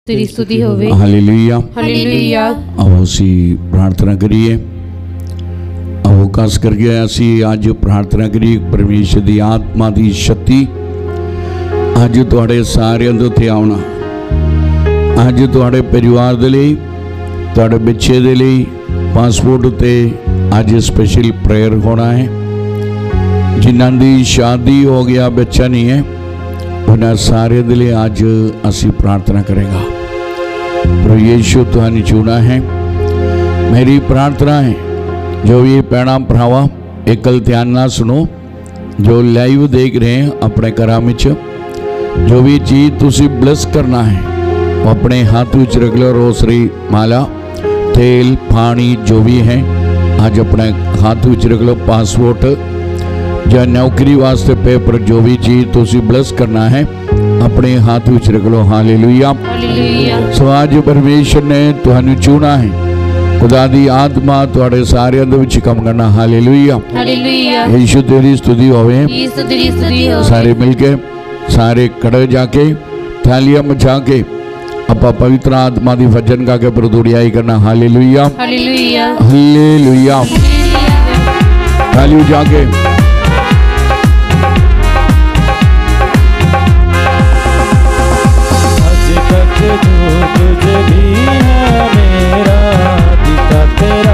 तेरी स्तुति होवे। Hallelujah hallelujah. आओ असी प्रार्थना करिए। आओ खास करके असी आज प्रार्थना करिए परमेश्वर की आत्मा की शक्ति अज तुहाडे सारिਆਂ ਦੇ ਉੱਤੇ ਆਉਣਾ। ਅੱਜ ਤੁਹਾਡੇ परिवार ਦੇ ਲਈ, ਤੁਹਾਡੇ ਬੱਚੇ ਦੇ ਲਈ पासपोर्ट उत्ते अज स्पेशल प्रेयर होना है। जिन्हां दी शादी हो गया बच्चा नहीं है उन्हें सारे दे लिए अज असी प्रार्थना करेगा। प्रभु यीशु तुहानू चुना है। मेरी प्रार्थना है जो ये भैणां भरावां एक गल ध्यान नाल सुनो, जो लाइव देख रहे हैं अपने घरां विच जो भी चीज़ तुसी ब्लेस करना है वो अपने हाथ विच रख लो। रोसरी, माला, तेल, पानी जो भी है आज अपने हाथ विच रख लो। पासपोर्ट या नौकरी वास्ते पेपर जो भी चीज़ तुसी ब्लेस करना है अपने हाथ विच रख लो। हालेलुया। सो आज परमेश्वर ने तुहानू चुना है। खुदा दी आत्मा तुहाडे सारिਆਂ ਦੇ ਵਿੱਚ ਕੰਮ करना। हालेलुया। यीशु तेरी स्तुति होवे। सारे मिलके सारे खड़े जाके थालियां मचा के अपा पवित्र आत्मा की भजन गा के प्रदुड़ियाई करना। Hallelujah hallelujah hallelujah. थालियों जाके आज तक जो कुछ भी है मेरा पिता तेरा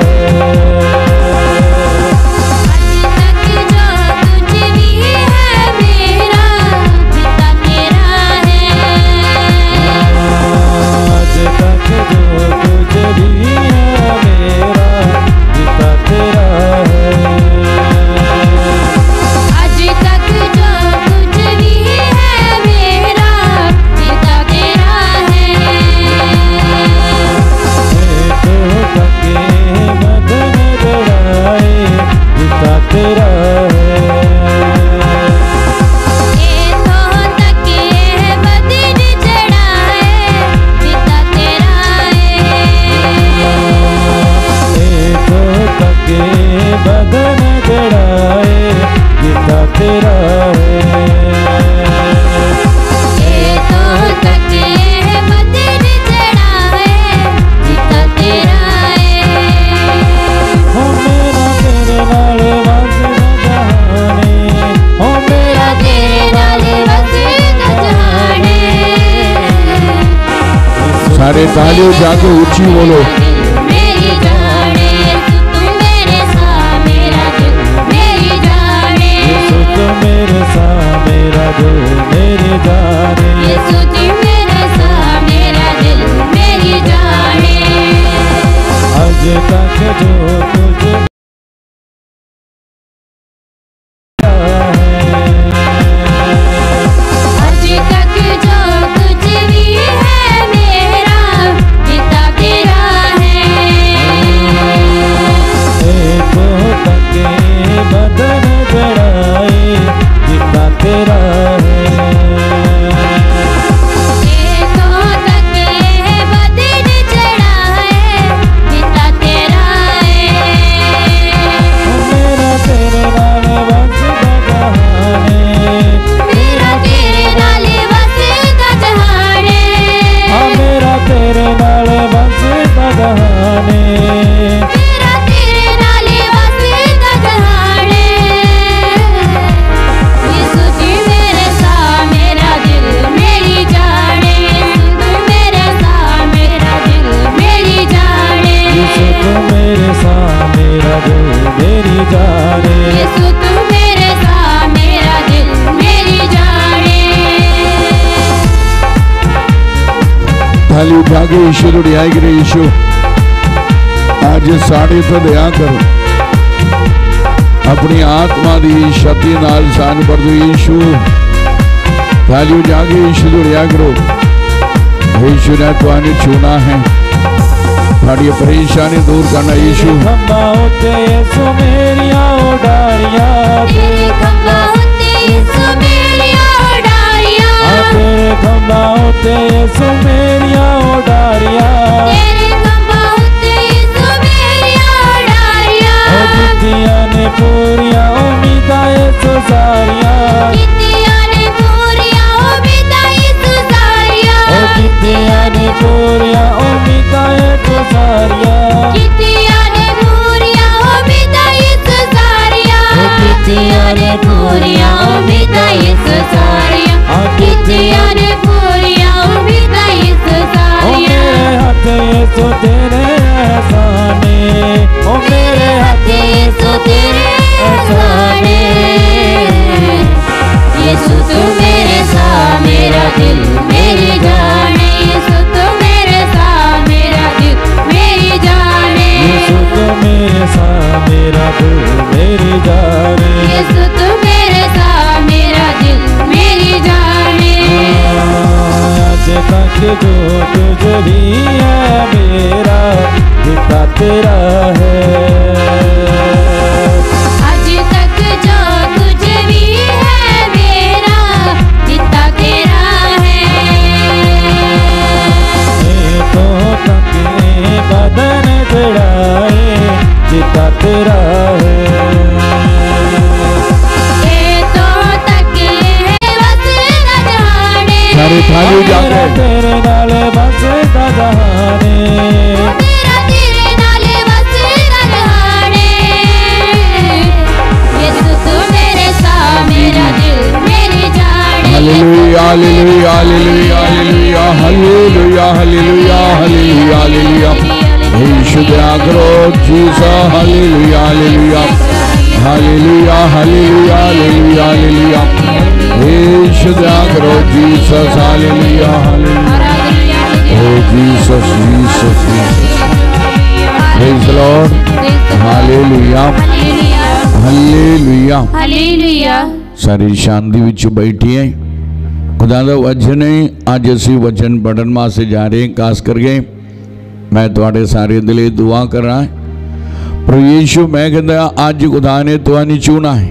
सारे तालियों जाके ऊंची बोलो। मेरी जाने तू मेरे साथ मेरा दिल मेरी जाने। यीशु तू मेरे साथ मेरा दिल मेरी जाने। यीशु तू मेरे साथ मेरा दिल मेरी जाने। आज तक जो कुछ जाके यीशु दुड़ियाई करे। यीशु आज साढ़े तो दया कर अपनी आत्मा की शक्ति नाल सान पर दो। यीशु थालियों जाके यीशु दुड़िया करो। यीशु ने तुहानू चुना है साड़ी परेशानी दूर करना। यीशु खंबा होते यीशु मेरिया ओडारिया। जितिया ने पूरिया उम्मीदा यीशु सारिया। जितिया ने कुछ भी है मेरा पिता तेरा है। आज तक जो कुछ भी है मेरा पिता तेरा है। तो तक बदन चढ़ाए पिता तेरा है। सारे थाली जाके तेरे नाल बसदा जहाने, मेरा तेरे नाल बसदा जहाने। यीशु तू मेरे साथ, मेरा दिल मेरी जान। Hallelujah hallelujah hallelujah hallelujah hallelujah hallelujah hallelujah hallelujah. Yeshu दया करो Jesus. Hallelujah hallelujah hallelujah hallelujah hallelujah hallelujah. Yeshu दया करो Jesus. Hallelujah hallelujah. Oh Jesus Jesus praise the Lord. Hallelujah hallelujah hallelujah. सारी शांति विच बैठिए। खुदा दा वचन है। अज असी वचन पढ़न वास्ते जा रहे हैं। खास करके मैं तुहाडे सारे दिले दुआ कर रहा है। प्रभु यीशु मैं कहता अज खुदा ने तुहानू चुना है।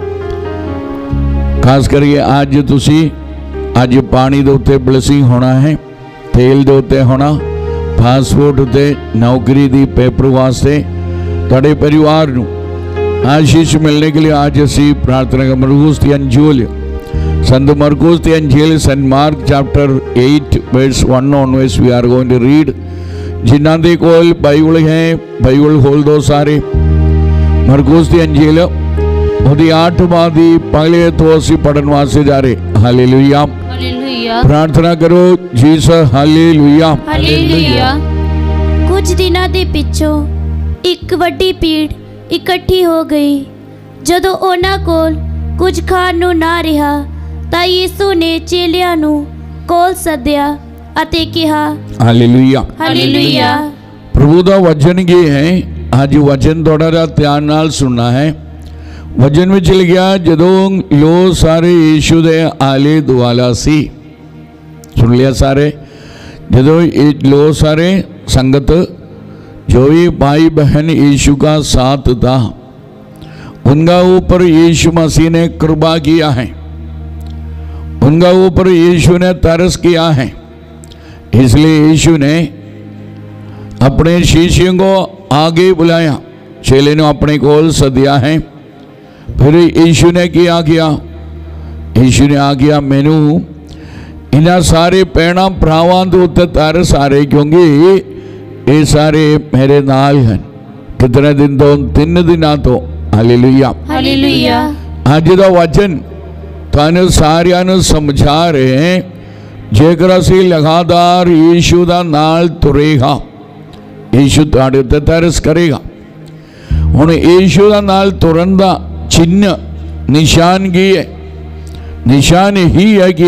खास करके अज तुसी अज पानी दे उत्ते ब्लेसिंग होना है, तेल दे उत्ते होना, पासपोर्ट उत्ते, नौकरी दी पेपर वास्ते, तुहाडे परिवार नू आशीष मिलने के लिए आज असी प्रार्थना का मरकूस दी अंजील, संत मरकूस दी अंजील Saint Mark chapter 8 verse 1 onwards we are going to read. जिन्हां दे कोल बाइबल है बाइबल खोल दो सारे। मरकूस दी अंजील ओदी 8वां दी पहले तो असी पढ़न वास्ते जा रहे। Hallelujah hallelujah. प्रार्थना करो जीसस। Hallelujah hallelujah. कुछ दिनों के पिछों एक वड्डी भीड़ इकट्ठी हो गई। जदों उन्हां कोल कुछ खाण नूं ना रहा तां यीशु ने चेलियां नूं कोल सद्दिया अते कहा। Hallelujah hallelujah. प्रभु दा वचन ये है। आज वचन थोड़ा जा ध्यान नाल सुनना है। वचन में चल गया जदों लोग सारे यीशु दे आले दुआला सी। सुन लिया सारे। जदों लोग सारे संगत जो भी भाई बहन यीशु का साथ था उनका ऊपर यीशु मसीह ने कृपा किया है, उनका ऊपर यीशु ने तरस किया है। इसलिए यीशु ने अपने शिष्यों को आगे बुलाया, चेले ने अपने कोल सदिया है। फिर यीशु ने क्या किया? यीशु ने आ गया मैनू इन्हां सारे भैणां भरावां दे उत्ते तरस आ रहे, क्योंकि ये सारे मेरे नाल हैं। कितने दिन तो? 3 दिनों तो। Hallelujah hallelujah. अज दा वचन तुहानू सारियां नू समझा रहे हैं। जेकर असी लगातार यीशु दा नाल तुरेगा यीशु तुहाडे उत्ते तरस करेगा। हुण यीशु दा नाल तुरन दा चिन्ह निशान की है? निशान ही है कि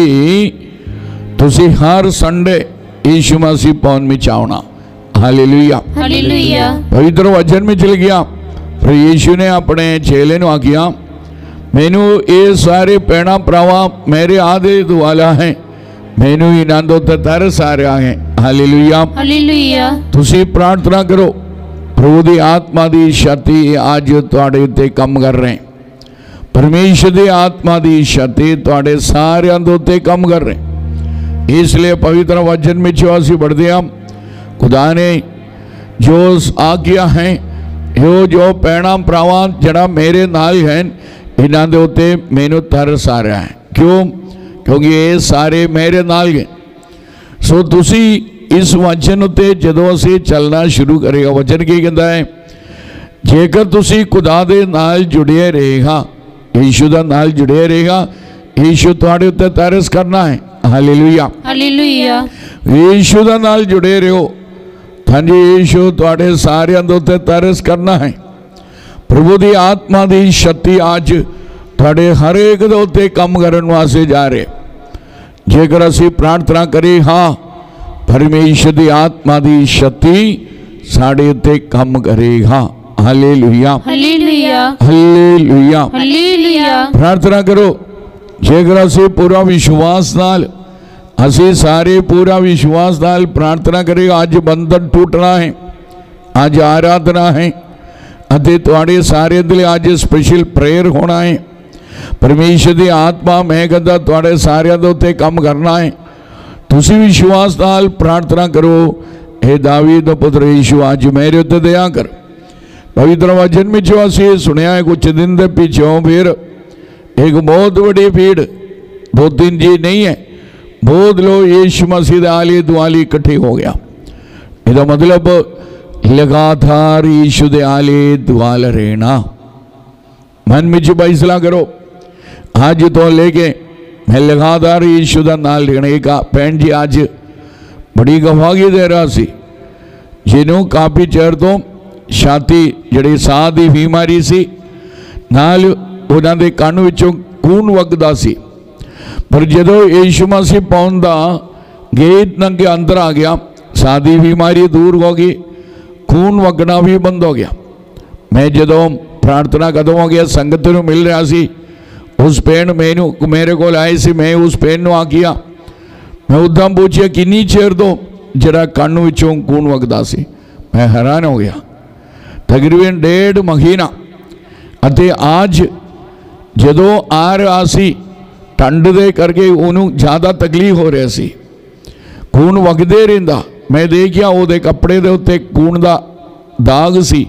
तुसी हर संडे यीशु मसीह पौन में चावना। Hallelujah hallelujah. पवित्र वचन में चल गया। फिर यीशु ने अपने चेले नू आखिया मैनू ये सारे भैणां भरावां मेरे आदे दुआला है, मैनू इन्हां दे उत्ते तरस आ रहा है। Hallelujah hallelujah. तुसी प्रार्थना करो। प्रभु दी आत्मा दी शक्ति आज तुहाडे उत्ते काम कर रहे हैं। परमेश्वर दी आत्मा दी शक्ति तुहाडे सारियां दे उत्ते काम कर रहे हैं। इसलिए पवित्र वचन में जो असीं पढ़दे हां, खुदा ने जो आज्ञा है यो जो भैणां भरावां जड़ा मेरे नाल हैं इन्हां दे उत्ते मैनू तरस आ रहा है। क्यों? क्योंकि ये सारे मेरे नाल गए। सो तुसी इस वचन उत्ते जदों असीं चलना शुरू करेगा, वचन की कहता है जेकर तुसी खुदा दे नाल जुड़े रहेगा, यीशु दा नाल जुड़े रहेगा, यीशु तुहाडे उत्ते तरस करना है। Hallelujah hallelujah. यीशु दा नाल जुड़े रहो। हाँ जी, यीशु तुहाडे सारियां दे उत्ते तरस करना है। प्रभु दी आत्मा दी शक्ति आज तुहाडे हर एक दे उत्ते काम करन वास्ते जा रहे। जेकर असीं प्रार्थना करी हाँ परमेश्वर दी आत्मा दी शक्ति साडे उत्ते काम करेगा। Hallelujah hallelujah. ਅਸੀਂ ਸਾਰੇ ਪੂਰਾ ਵਿਸ਼ਵਾਸ ਨਾਲ ਪ੍ਰਾਰਥਨਾ ਕਰੀਏ। ਅੱਜ ਬੰਧਨ ਟੁੱਟਣਾ ਹੈ, ਅੱਜ ਆਰਾਧਨਾ ਹੈ ਅਤੇ ਤੁਹਾਡੇ ਸਾਰੇ ਦੇ ਲਈ ਅੱਜ ਸਪੈਸ਼ਲ ਪ੍ਰੇਅਰ ਹੋਣਾ ਹੈ। ਪਰਮੇਸ਼ਰ ਦੀ ਆਤਮਾ ਮੈਂ ਕਹਿੰਦਾ ਤੁਹਾਡੇ ਸਾਰਿਆਂ ਦੇ ਉੱਤੇ ਕੰਮ ਕਰਨਾ ਹੈ। ਤੁਸੀਂ ਵਿਸ਼ਵਾਸ ਨਾਲ ਪ੍ਰਾਰਥਨਾ ਕਰੋ, हे दावीद ਦਾ ਪੁੱਤਰ ਯੀਸ਼ੂ ਅੱਜ ਮੇਰੇ ਉੱਤੇ ਦਇਆ ਕਰ। ਪਵਿੱਤਰ ਵਚਨ ਵਿੱਚ ਅਸੀਂ ਸੁਣਿਆ ਹੈ ਕੁਝ ਦਿਨ ਦੇ ਪਿੱਛੋਂ ਫਿਰ एक बहुत बड़ी भीड़, 2-3 जी नहीं है, बहुत लोग यीशु मसीह के आले दुआले इकट्ठे हो गया। इसका मतलब लगातार यीशु के आले दुआल रहना। मन में फैसला करो आज तो लेके मैं लगातार यीशु का नाम लेने का। भैन जी आज बड़ी गवाही दे रहा सी, जिन्हों काफ़ी चेर तो छाती जी साह की बीमारी सी, नाल उन्होंने दे कंन विचों खून वगदा सी, पर जदों यीशु मसीह पहुंचदा गेट नंगे अंदर आ गया, साह की बीमारी दूर हो गई, खून वगना भी बंद हो गया। मैं जदों प्रार्थना खत्म हो गया संगत नूं मिल रहा सी, उस भैन मैनू मेरे को आए सी, मैं उस भैन नूं आखिया, मैं उदां पूछिया किन्नी चेर तो जरा कंन विचों खून वगदा सी। मैं हैरान हो गया, तकरीबन 1.5 महीना। अते आज जदों आ रहा सी ठंड दे करके उन्होंने ज़्यादा तकलीफ हो रही सी, खून वगदे रहिंदा। मैं देखिया उहदे कपड़े दे उत्ते खून दा दाग सी,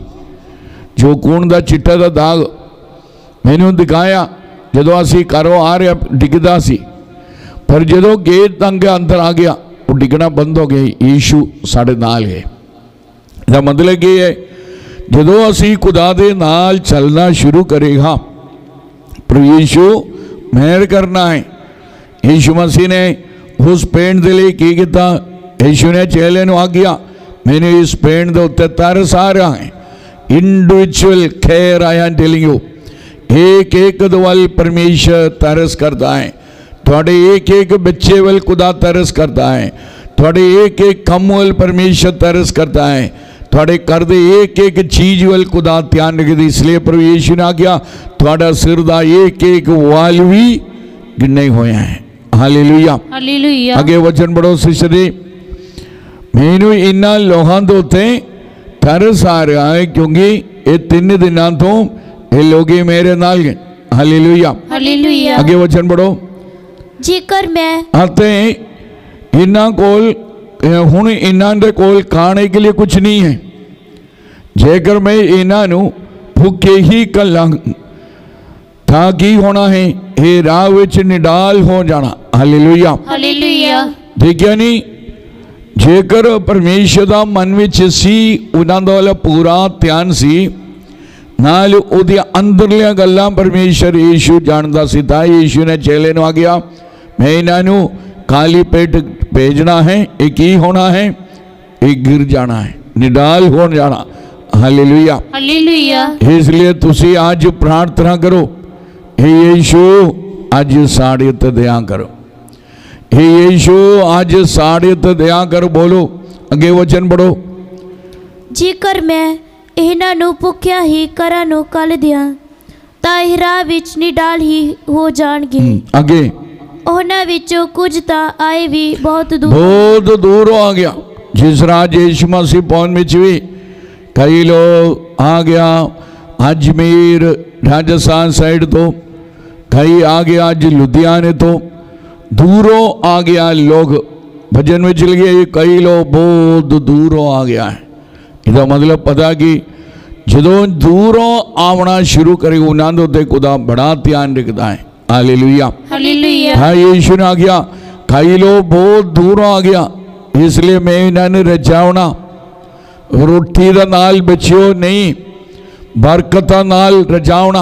जो खून दा चिट्टा दा दाग मैनू दिखाया। जदों असी घरों आ रहा डिगदा सी, पर जदों गेट तंग अंदर आ गया वो डिगना बंद हो गया। यीशु साडे नाल है। इसदा मतलब ये है जदों असी खुदा दे नाल चलना शुरू करेगा, प्रभु यीशु मेहर करना है। यीशु मसीह ने उस पेंट के लिए की किया, यीशु ने चेले नूं आखिया मैंने इस पेंट के उत्ते तरस आ रहा है। Individual care I am telling you, एक एक दवल परमेश्वर तरस करता है। थोड़े एक एक बच्चे वल खुदा तरस करता है, थोड़े एक एक कम वल परमेश्वर तरस करता है, थोड़े कर दे एक एक चीज वल खुदा ध्यान रखते। इसलिए प्रभु यीशु ने आखिया थोड़ा सिर दा एक एक वाल भी गिने हुए हैं। Hallelujah hallelujah. आगे वचन पढ़ो सिस्टर जी। मैनू इन्ना लोगों के उत्ते तरस आ रहा है क्योंकि ये 3 दिनों तो ये लोग मेरे नाल गए। Hallelujah hallelujah. आगे वचन पढ़ो। जेकर मैं आते इन्ना कोल हुण इन्हां दे कोल खाने के लिए कुछ नहीं है, जेकर मैं इन्हां नूं भुखे ही कल्ला तां की होना है, ये राह विच निडाल हो जाना। Hallelujah hallelujah. देखिया नहीं, जेकर परमेश्वर दा मन विच सी, उन्हां दा वाला पूरा ध्यान सी, नाल उहदी अंदरलियां गल्लां परमेश्वर यीशु जानदा सी। तां यीशु ने चेले नूं आखिया मैं इन्हां नूं खाली पेट भेजना है, एक ही होना है, एक गिर जाना है, निडाल हो जाना। Hallelujah hallelujah. इसलिए तुसी आज प्रार्थना करो, हे यीशु आज साढ़े ते दया करो, हे यीशु आज साढ़े ते दया करो। बोलो अगे वचन पढ़ो। जेकर मैं इन्हां नूं भुखिया ही घरां नूं कल दियां तां ਇਹ ਰਾਹ ਵਿੱਚ ਨਿਡਾਲ ਹੀ ਹੋ ਜਾਣਗੇ। आगे ਉਹਨਾਂ ਵਿੱਚੋਂ ਕੁਝ ਤਾਂ ਆਏ ਵੀ बहुत दूर आ गया। जिस राज यीशु मसीह पहुंच में भी कई लोग आ गया, अजमेर राजस्थान साइड तो कई आ गया, अज लुधियाने तो दूरों आ गया लोग भजन में चल गए। कई लोग बहुत दूरों आ गया है। इसका मतलब पता कि जदों दूरों आवना शुरू करे उन्होंने उत्ते खुदा बड़ा ध्यान रखता है। Hallelujah hallelujah. हाँ यीशु ने आ गया, कई लोग बहुत दूरों आ गया, इसलिए मैं इन्होंने रजावना रोटी का नाल बचियो नहीं, बरकत नाल रजावना,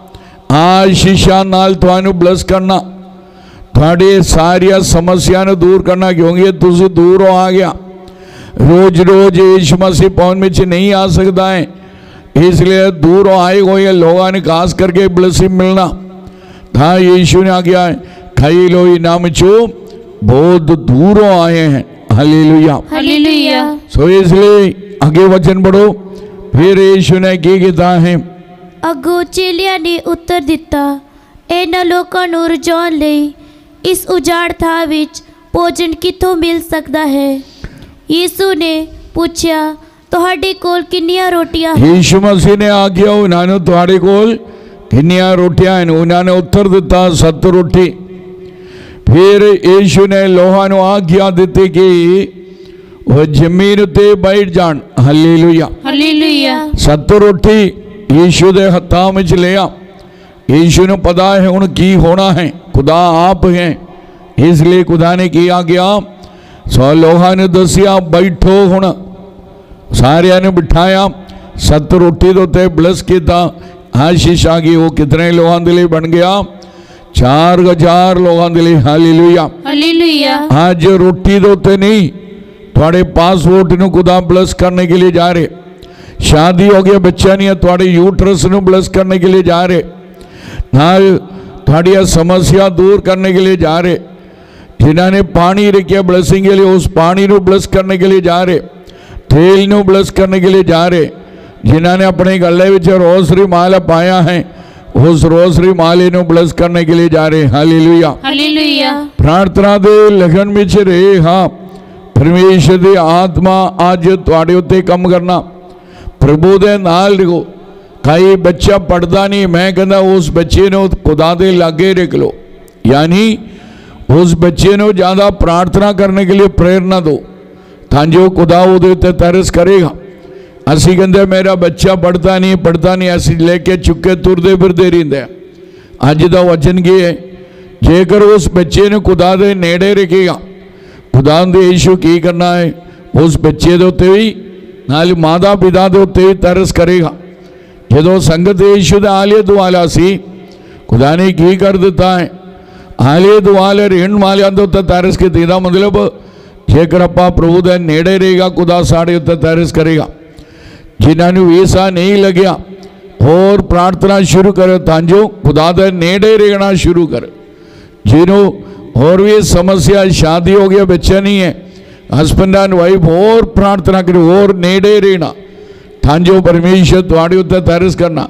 आशीषा नाल तुहानू ब्लस करना, थोड़ी सारिया समस्या दूर करना, क्योंकि तुसी दूरों आ गया। रोज रोज यीशु मसीह पहुंच में नहीं आ सकता है, इसलिए दूरों आए हुए लोगों ने खास करके ब्लेसिंग मिलना। हाँ यीशु ने आ गया है, कई लोग इनाम चो बहुत दूरों आए हैं। Hallelujah hallelujah. सो इसलिए आगे वचन पढ़ो। फिर यीशु ने की किया है, ਅੱਗੋਂ ਚੇਲਿਆਂ ਨੇ ਉੱਤਰ ਦਿੱਤਾ, ਇਹਨਾਂ ਲੋਕਾਂ ਨੂੰ ਰਜਾਉਣ ਲਈ ਇਸ ਉਜਾੜ ਥਾਂ ਵਿੱਚ ਭੋਜਨ ਕਿੱਥੋਂ ਮਿਲ ਸਕਦਾ ਹੈ। ਯੀशु ਨੇ ਪੁੱਛਿਆ, ਤੁਹਾਡੇ ਕੋਲ ਕਿੰਨੀਆਂ ਰੋਟੀਆਂ ਹਨ? यीशु मसीह ने आख्या उन्होंने तुहाड़े कोल किन्नियां रोटियां हैं? उन्होंने उत्तर दिता 7 रोटी। फिर यीशु ने लोहां नूं आख्या दी कि वह जमीन उत्ते बैठ जाण। Hallelujah hallelujah. 7 रोटी यीशु दे हत्थां विच लिया। यीशु नूं पता है हुण की होना है, खुदा आप है, इसलिए खुदा ने की आख्या सो लोहां ने दसिया बैठो। हुण सारिया ने बिठाया, 7 रोटी दे उत्ते ब्लस कीता, आशीष आ गई। वो कितने लोगों के लिए बन गया? 4000 लोगों के लिए। Hallelujah hallelujah. आज रोटी दे उत्ते नहीं, थोड़े पासपोर्ट नूं खुदा ब्लस करने के लिए जा रहे। शादी हो गया, बच्चा नहीं है, थोड़े यूट्रस नूं ब्लस करने के लिए जा रहे। नाल थोड़ी समस्या दूर करने के लिए जा रहे। जिन्होंने पानी रखिया ब्लसिंग के लिए, उस पानी नूं ब्लस करने के लिए जा रहे। तेल नूं ब्लस करने के लिए जा रहे। जिन्होंने अपने गले में रोसरी माला पाया है, उस रोसरी माले नूं ब्लस करने के लिए जा रहे। Hallelujah hallelujah. प्रार्थना दे लगन में रहे। हाँ, परमेश्वर दी आत्मा अज तुहाडे उत्ते काम करना। प्रभु दे नाल रहो। कई बच्चा पढ़ता नहीं, मैं कहना उस बच्चे नूं खुदा दे लागे रख लो, यानी उस बच्चे नूं ज़्यादा प्रार्थना करने के लिए प्रेरणा दो, तां जो खुदा उहदे उत्ते तरस करेगा। असी कहते मेरा बच्चा पढ़ता नहीं, असी लेके चुके तुरदे फिरदे रहिंदे। अज दा वचन की है, जेकर उस बच्चे ने खुदा दे नेड़े रखेगा, खुदा दे यीशु की करना है, उस बच्चे दे उत्ते भी नाल माता पिता दे उत्ते भी तरस करेगा। जो संगत यीशु दे आले दुआला सी, खुदा ने की कर दिता है, आले दुआले रहन वालियां दे उत्ते तरस के देदा। मतलब जेकर आपां प्रभु दे नेड़े रहेगा, खुदा साडे उत्ते तरस करेगा। जिन्होंने वीसा नहीं लग्या और प्रार्थना शुरू करो, तांजो खुदा दे नेड़े रहना शुरू कर। जिन्हों और भी समस्या, शादी हो गया बच्चा नहीं है, हस्बैंड एंड वाइफ, और प्रार्थना करो और नेड़े रहना, तांजो परमेश्वर तुहाडे उत्ते तरस करना।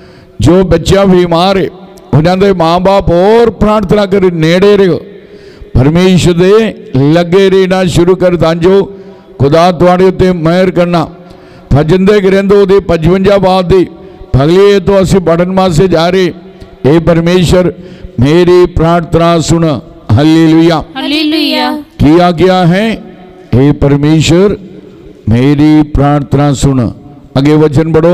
जो बच्चा बीमार है, उन्होंने माँ बाप और प्रार्थना करो, नेड़े रहो, परमेश्वर दे लगे रहना शुरू कर, तांजो खुदा तुहाडे उत्ते मेहर करना। भजन दे ग्रंथ ओदी 55 बात दी पगली तो असी पढ़न वास्ते जा रहे। ए परमेश्वर मेरी प्रार्थना सुन। Hallelujah hallelujah. किया गया है, हे परमेश्वर मेरी प्रार्थना सुन। आगे वचन पढ़ो।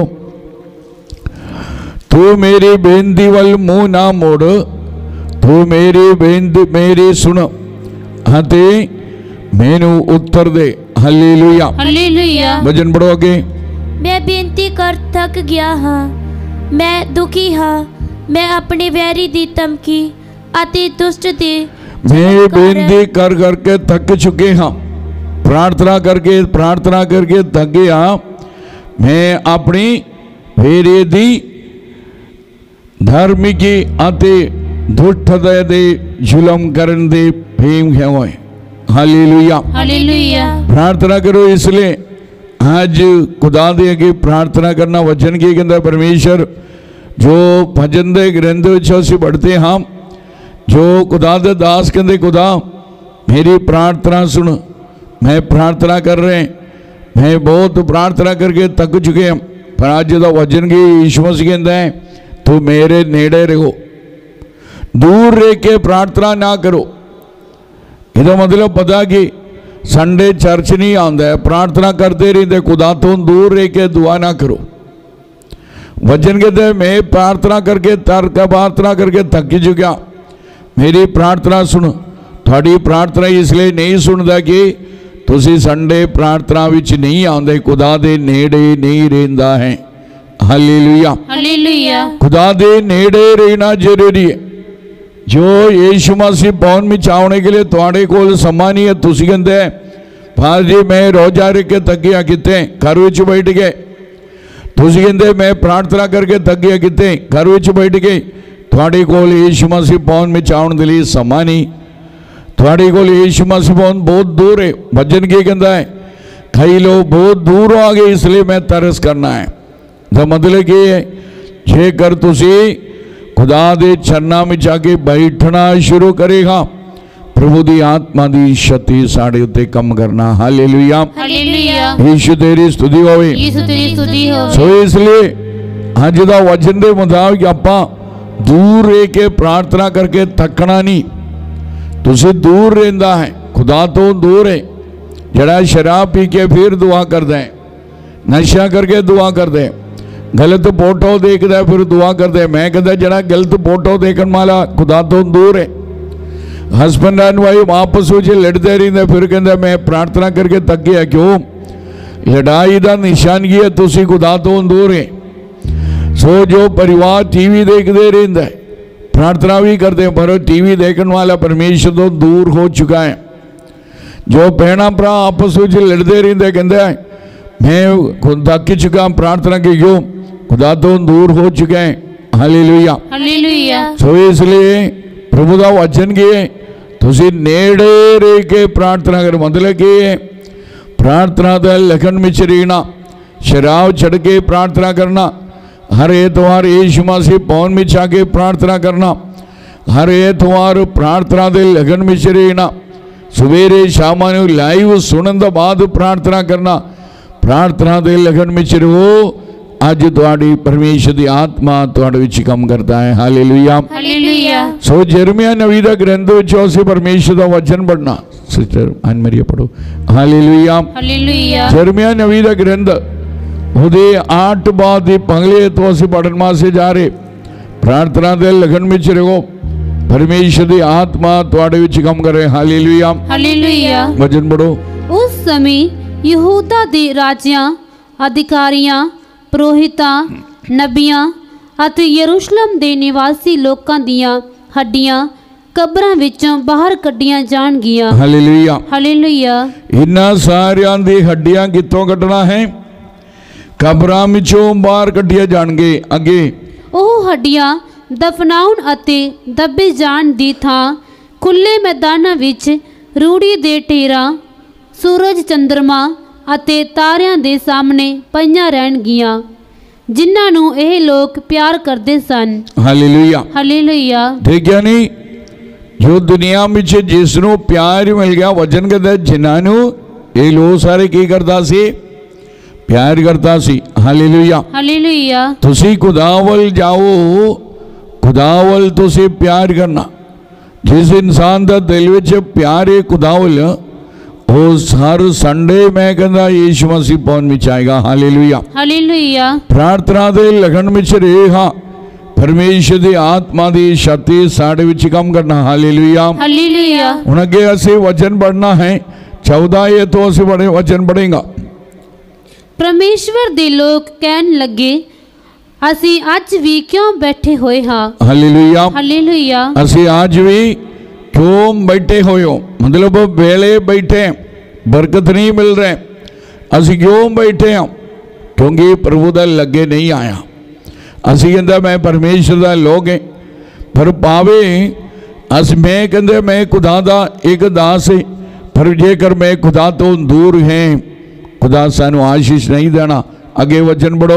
तू मेरी बेनती वल मुंह ना मोड़, तू मेरी बेनती मेरी सुन हते मैनू उत्तर दे। Hallelujah hallelujah. वचन पढ़ो आगे। मैं बेनती कर थक गया हाँ, मैं दुखी हाँ, मैं अपने वैरी दी धमकी अति दुष्ट दे मैं बेनती कर करके थक चुके हाँ, प्रार्थना करके थक गया। मैं अपनी वेरे दी धर्म की अति दुष्टता दे जुलम करन दे फेम है। Hallelujah hallelujah. प्रार्थना करो। इसलिए आज खुदा दे अगे प्रार्थना करना। वचन की कहता परमेश्वर जो भजन दे ग्रंथ असीं पढ़ते हाँ, जो खुदा दे दास कहते खुदा मेरी प्रार्थना सुन। मैं प्रार्थना कर रहे हैं, मैं बहुत प्रार्थना करके थक चुके हैं, पर आज का वचन की यीशु मसीह कहता है तू मेरे नेड़े रहो, दूर रह के प्रार्थना ना करो। इसका मतलब पता कि संडे चर्च नहीं आता है, प्रार्थना करते रहते, खुदा तो दूर रह के दुआ ना करो। वचन कहते हैं मैं प्रार्थना करके थक चुका, मेरी प्रार्थना सुन। थोड़ी प्रार्थना इसलिए नहीं सुनता कि तुसी संडे प्रार्थना विच नहीं आते, खुदा दे नेड़े नहीं रहंदा है। Hallelujah hallelujah. खुदा दे नेड़े रहना जरूरी है। जो यीशु मसीह पौन में चावने के लिए थोड़े कोल समा नहीं है, तुसी कहते हैं फादर जी मैं रोजा रख के थक गया, कितने घर विच बैठ गए। तुसी कहते मैं प्रार्थना करके थक गया, कितने घर विच बैठ गए। थोड़े कोल यीशु मसीह पौन में चावने के लिए समा नहीं, थोड़े कोल यीशु मसीह पौन बहुत दूर है। भजन की कहता है कई लोग बहुत दूर आ गए, इसलिए मैं तरस करना है। तो मतलब कि जेकर तुसी खुदा दे चरना में जाके बैठना शुरू करेगा, प्रभु दी आत्मा दी शक्ति साढ़े उत्ते कम करना। हालेलुया, हालेलुया, यीशु तेरी स्तुति होवे। यीशु तेरी स्तुति हो। सो इसलिए अज दा वचन दे मुताबिक आपां दूर रह के प्रार्थना करके थकना नहीं। तुसी दूर रहिंदा है, खुदा तो दूर है। जड़ा शराब पी के फिर दुआ करदा है, नशा करके दुआ करदा है, गलत फोटो देखदा है फिर दुआ करदा है। मैं कहदा जड़ा गलत फोटो देखण वाला खुदा तो दूर है। हस्बैंड एंड वाइफ आपस में लड़ते रहिंदे फिर कहंदा मैं प्रार्थना करके थक गया। क्यों? लड़ाई दा निशान की है, तुसी खुदा तो दूर है। सो जो परिवार टीवी देखते रहता है, प्रार्थना भी करते हैं, पर टीवी देखने वाला परमेश्वर तो दूर हो चुका है। जो भैन भरा आपस में लड़ते रहते कहते हैं मैं खुद थक चुका प्रार्थना की, क्यों? खुदा तो दूर हो चुके हैं। Hallelujah, hallelujah. सो इसलिए प्रभु का वचन की है तुसी नेड़े रह के प्रार्थना कर। मतलब कि प्रार्थना का लगन में रहना, शराब छड़ के प्रार्थना करना, हर एतवार यीशु मसीह पौन में आके प्रार्थना करना, हर एतवार प्रार्थना दे लगन में रहना, सवेरे शाम लाइव सुनने के बाद प्रार्थना करना, प्रार्थना दे लगन में रहो। अज तुहाडी परमेश्वर की आत्मा तुहाडे विच काम करता है। Hallelujah, hallelujah. सो यिर्मयाह नबी दा ग्रंथ विच असीं परमेश्वर दा वचन पढ़ना। सिस्टर अनमरिया पढ़ो। Hallelujah, hallelujah. यिर्मयाह नबी दा ग्रंथ ਉਹਦੇ 8 ਬਾਅਦ ਦੇ ਪੰਗਲੇ ਤੋਂ ਅਸੀਂ ਪੜਨ ਵਾਸਤੇ ਜਾ ਰਹੇ। प्रार्थना दे लगन में रहो, परमेश्वर की आत्मा तुहाडे विच काम करे। Hallelujah, hallelujah. वचन पढ़ो। उस समय यहूदा दे राजियां, अधिकारियां, पुरोहितां, नबियां ਅਤੇ यरूशलेम ਦੇ ਨਿਵਾਸੀ ਲੋਕਾਂ ਦੀਆਂ ਹੱਡੀਆਂ ਕਬਰਾਂ ਵਿੱਚੋਂ ਬਾਹਰ ਕੱਢੀਆਂ ਜਾਣਗੀਆਂ। Hallelujah, hallelujah. इन्हां सारियां दी हड्डियां कित्थों कड्ढना है? कब्रां विचों बाहर कड्ढियां जाणगे। अगे ਉਹ ਹੱਡੀਆਂ ਦਫਨਾਉਣ ਅਤੇ ਦੱਬੇ ਜਾਣ ਦੀ ਥਾਂ ਖੁੱਲੇ ਮੈਦਾਨਾਂ ਵਿੱਚ ਰੂੜੀ ਦੇ ਢੇਰਾਂ, ਸੂਰਜ, ਚੰਦਰਮਾ ਅਤੇ ਤਾਰਿਆਂ ਦੇ ਸਾਹਮਣੇ ਪਈਆਂ ਰਹਿਣਗੀਆਂ, ਜਿਨ੍ਹਾਂ ਨੂੰ ਇਹ ਲੋਕ ਪਿਆਰ ਕਰਦੇ ਸਨ। Hallelujah, hallelujah. देखिया नहीं जो दुनिया में जिसनों प्यार मिल गया, वचन कहता है जिन्होंने ये लोग सारे की करता सी? प्यार करता सी। Hallelujah, hallelujah. तुसी खुदा वल जाओ, खुदा वल तुसी प्यार करना। जिस इंसान का दिल विच प्यार है खुदा वल, उस हर संडे मैं कहता यीशु मसीह पौन में आएगा। Hallelujah, hallelujah. प्रार्थना दे लगन में रहे। परमेश्वर की आत्मा की शक्ति साढ़े विच काम करना। हालेलुया। ਹਾਲੇਲੂਇਆ। हुण अगे असीं वचन पढ़ना है 14 ये तो असीं बड़े वचन पढ़ेगा। ਪਰਮੇਸ਼ਵਰ ਦੇ ਲੋਕ ਕਹਿਣ ਲੱਗੇ, ਅਸੀਂ ਅੱਜ ਵੀ ਕਿਉਂ ਬੈਠੇ ਹੋਏ ਹਾਂ। Hallelujah, hallelujah. असीं आज भी क्यों बैठे हुए हो? मतलब वेले बैठे, बरकत नहीं मिल रहे, असीं क्यों बैठे हैं? क्योंकि प्रभु दा लगे नहीं आया। असीं कहंदा मैं परमेश्वर दा लोग है, पर पावे अस मैं कहंदे मैं खुदा दा एक दास है, पर जेकर मैं खुदा तो दूर है, खुदा सानू आशीष नहीं देना। अगे वचन पढ़ो।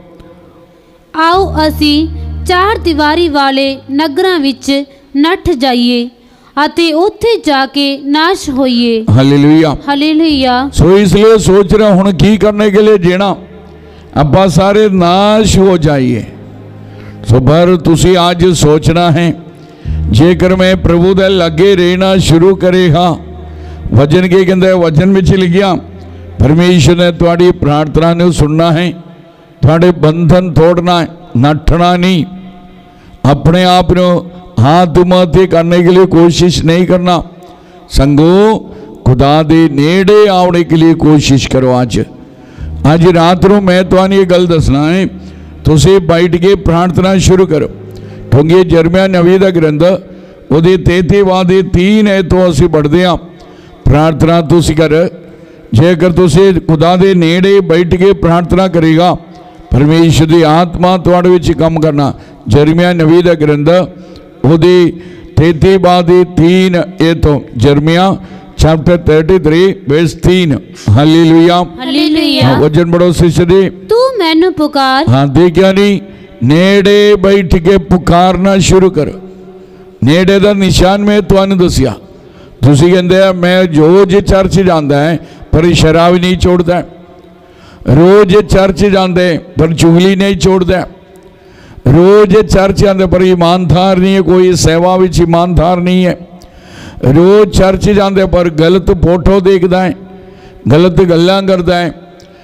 ਆਓ ਅਸੀਂ ਚਾਰ ਦੀਵਾਰੀ ਵਾਲੇ ਨਗਰਾਂ ਵਿੱਚ ਨੱਠ ਜਾਈਏ ਅਤੇ ਉੱਥੇ ਜਾ ਕੇ ਨਾਸ਼ ਹੋਈਏ। Hallelujah, hallelujah. सो इसलिए सोच रहा हूँ की करने के लिए जीना, अब्बा सारे नाश हो जाइए। सो पर तुसी आज सोचना है, जेकर मैं प्रभु दे लगे रहना शुरू करेगा। वचन के कहते वचन में लिखिया परमेश्वर ने तुहाडी प्रार्थना ने सुनना है, तुहाडे बंधन तोड़ना है, नठना नहीं। अपने आप को आत्महत्या करने के लिए कोशिश नहीं करना, संगो खुदा दे नेड़े आने के लिए कोशिश करो। आज रात को मैं तुहानू ये गल दसना है, तुसी बैठ के प्रार्थना शुरू करो। क्योंकि यिर्मयाह नबी दा ग्रंथ उहदे 33 है तो असीं पढ़दे हां। प्रार्थना तुसी कर, जेकर तुसी खुदा दे नेड़े बैठ के प्रार्थना करेगा, परमेश्वर की आत्मा तुहाडे विच काम करना। यिर्मयाह नबी दा ग्रंथ उहदे 33 ये तो यिर्मयाह चैप्टर 33 वर्स 3। Hallelujah, hallelujah. वचन पढ़ो सिस्टर जी। ਤੂੰ ਮੈਨੂੰ ਪੁਕਾਰ। हाँ देखिया नहीं, नेड़े बैठ के पुकारना शुरू करो। नेड़े का निशान में तुहानू दसिया, ਤੁਸੀਂ ਕਹਿੰਦੇ ਆ ਮੈਂ ਰੋਜ਼ ਚਰਚ ਜਾਂਦਾ ਹੈ ਪਰ ਸ਼ਰਾਬ नहीं छोड़ता, रोज चर्च जाते पर चुगली नहीं छोड़ता, रोज चर्च आते पर ईमानदार नहीं है, कोई सेवा विच ईमानदार नहीं है, रोज चर्च जाते पर गलत फोटो देखता है, गलत गल्लां करता है,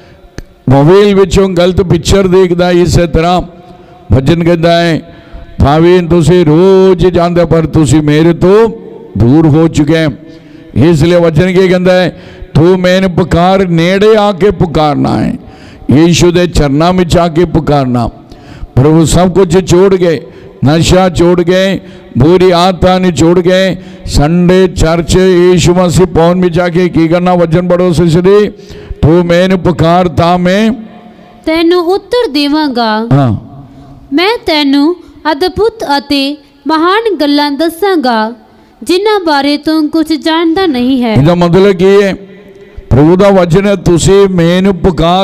मोबाइल विचों गलत पिक्चर देखता है। इस तरह भजन कहता है भावें तुसी रोज जाते पर तुसी मेरे तो दूर हो चुके हैं। इसलिए वचन के कहता है तू मैंने पुकार, नेड़े आके पुकारना है, यीशु दे चरना में जाके पुकारना। प्रभु सब कुछ छोड़ गए, नशा छोड़ गए, बुरी आदतें छोड़ गए, संडे चर्च यीशु मसीह पौन में जाके की करना। वचन पढ़ो सिसरी, तू मैंने पुकार ता मैं ਤੈਨੂੰ ਉੱਤਰ ਦੇਵਾਂਗਾ। हाँ ਮੈਂ ਤੈਨੂੰ ਅਦਭੁਤ ਅਤੇ ਮਹਾਨ ਗੱਲਾਂ ਦੱਸਾਂਗਾ ਜਿਨ੍ਹਾਂ ਬਾਰੇ ਤੂੰ ਕੁਝ ਜਾਣਦਾ ਨਹੀਂ ਹੈ। ਇਹਦਾ ਮਤਲਬ ਕੀ ਹੈ? ਪ੍ਰਭੂ ਦਾ ਵਚਨ ਹੈ ਤੁਸੀਂ ਮੈਨੂੰ ਪੁਕਾਰ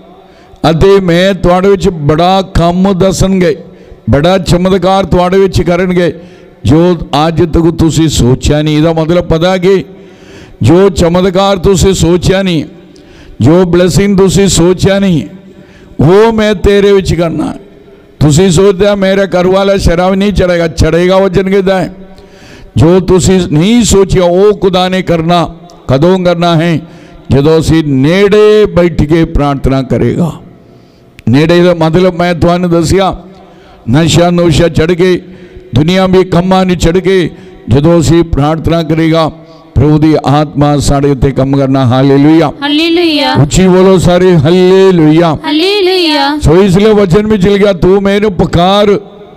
ਅਤੇ ਮੈਂ ਤੁਹਾਡੇ ਵਿੱਚ ਬੜਾ ਕੰਮ ਦੱਸਣਗੇ, ਬੜਾ ਚਮਤਕਾਰ ਤੁਹਾਡੇ ਵਿੱਚ ਕਰਨਗੇ ਜੋ ਅੱਜ ਤੱਕ ਤੁਸੀਂ ਸੋਚਿਆ ਨਹੀਂ। ਇਹਦਾ ਮਤਲਬ ਪਤਾ ਕਿ ਜੋ ਚਮਤਕਾਰ ਤੁਸੀਂ ਸੋਚਿਆ ਨਹੀਂ, ਜੋ ਬਲੇਸਿੰਗ ਤੁਸੀਂ ਸੋਚਿਆ ਨਹੀਂ, ਉਹ ਮੈਂ ਤੇਰੇ ਵਿੱਚ ਕਰਨਾ। ਤੁਸੀਂ ਸੋਚਦੇ ਮੇਰਾ ਘਰ ਵਾਲਾ ਸ਼ਰਾਬ ਨਹੀਂ ਚੜੇਗਾ, ਚੜੇਗਾ। ਵਚਨ ਕਹਿੰਦਾ ਹੈ ਜੋ ਤੁਸੀਂ ਨਹੀਂ ਸੋਚਿਆ ਉਹ ਖੁਦਾ ਨੇ ਕਰਨਾ। ਕਦੋਂ ਕਰਨਾ ਹੈ? ਜਦੋਂ ਅਸੀਂ ਨੇੜੇ ਬੈਠ ਕੇ ਪ੍ਰਾਰਥਨਾ ਕਰੇਗਾ। ਨੇੜੇ ਦਾ ਮਤਲਬ ਮੈਂ ਤੁਹਾਨੂੰ ਦੱਸਿਆ, ਨਸ਼ਾ ਨੁਸ਼ਾ ਚੜ ਕੇ ਦੁਨੀਆ ਵੀ ਕੰਮਾਂ ਨੂੰ ਚੜ ਕੇ ਜਦੋਂ ਅਸੀਂ ਪ੍ਰਾਰਥਨਾ ਕਰੇਗਾ प्रभु दी आत्मा साढ़े उत्ते कम करना। हालेलुया, हालेलुया, उच्ची बोलो सारे हालेलुया, हालेलुया। सो इसलिए वचन में चल गया तू मैंने पुकार,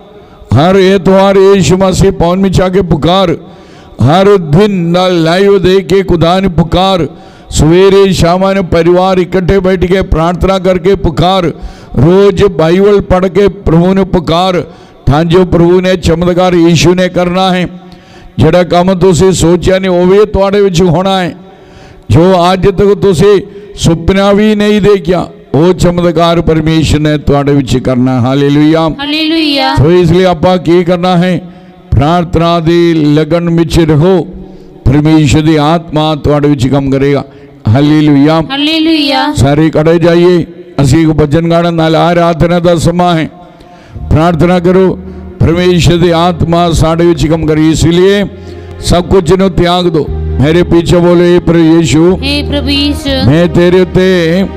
हर एतवार यीशु मसीह पौन में जाके पुकार, हर दिन लाइव देख के खुदा ने पुकार, सवेरे शाम ने परिवार इकट्ठे बैठ के प्रार्थना करके पुकार, रोज बाइबल पढ़ के प्रभु ने पुकार। था जो प्रभु ने चमत्कार यीशु ने करना है। ਜਿਹੜਾ ਕੰਮ ਤੁਸੀਂ ਸੋਚਿਆ ਨਹੀਂ ਉਹ ਵੀ ਤੁਹਾਡੇ ਵਿੱਚ ਹੋਣਾ ਹੈ। ਜੋ ਅੱਜ ਤੱਕ ਤੁਸੀਂ ਸੁਪਨਾ ਵੀ ਨਹੀਂ ਦੇਖਿਆ ਉਹ ਚਮਤਕਾਰ ਪਰਮੇਸ਼ਰ ਨੇ ਤੁਹਾਡੇ ਵਿੱਚ ਕਰਨਾ। Hallelujah, hallelujah. ਸੋ ਇਸ ਲਈ ਆਪਾਂ ਕੀ ਕਰਨਾ ਹੈ? ਪ੍ਰਾਰਥਨਾ ਦੀ ਲਗਨ ਵਿੱਚ ਰਹੋ, ਪਰਮੇਸ਼ਰ ਦੀ ਆਤਮਾ ਤੁਹਾਡੇ ਵਿੱਚ ਕੰਮ ਕਰੇਗਾ। Hallelujah, hallelujah. ਸਾਰੇ ਖੜੇ ਜਾਈਏ, ਅਸੀਂ ਇੱਕ ਭਜਨ ਗਾਣਾ ਨਾਲ ਆਰਾਧਨਾ ਦਾ ਸਮਾਂ ਹੈ। प्रार्थना करो, परमेश्वर की आत्मा साढ़े विच कम करी। इसलिए सब कुछ नो त्याग दो। मेरे पीछे बोले हे प्रभु यीशु, हे प्रभु यीशु, मैं तेरे उत्ते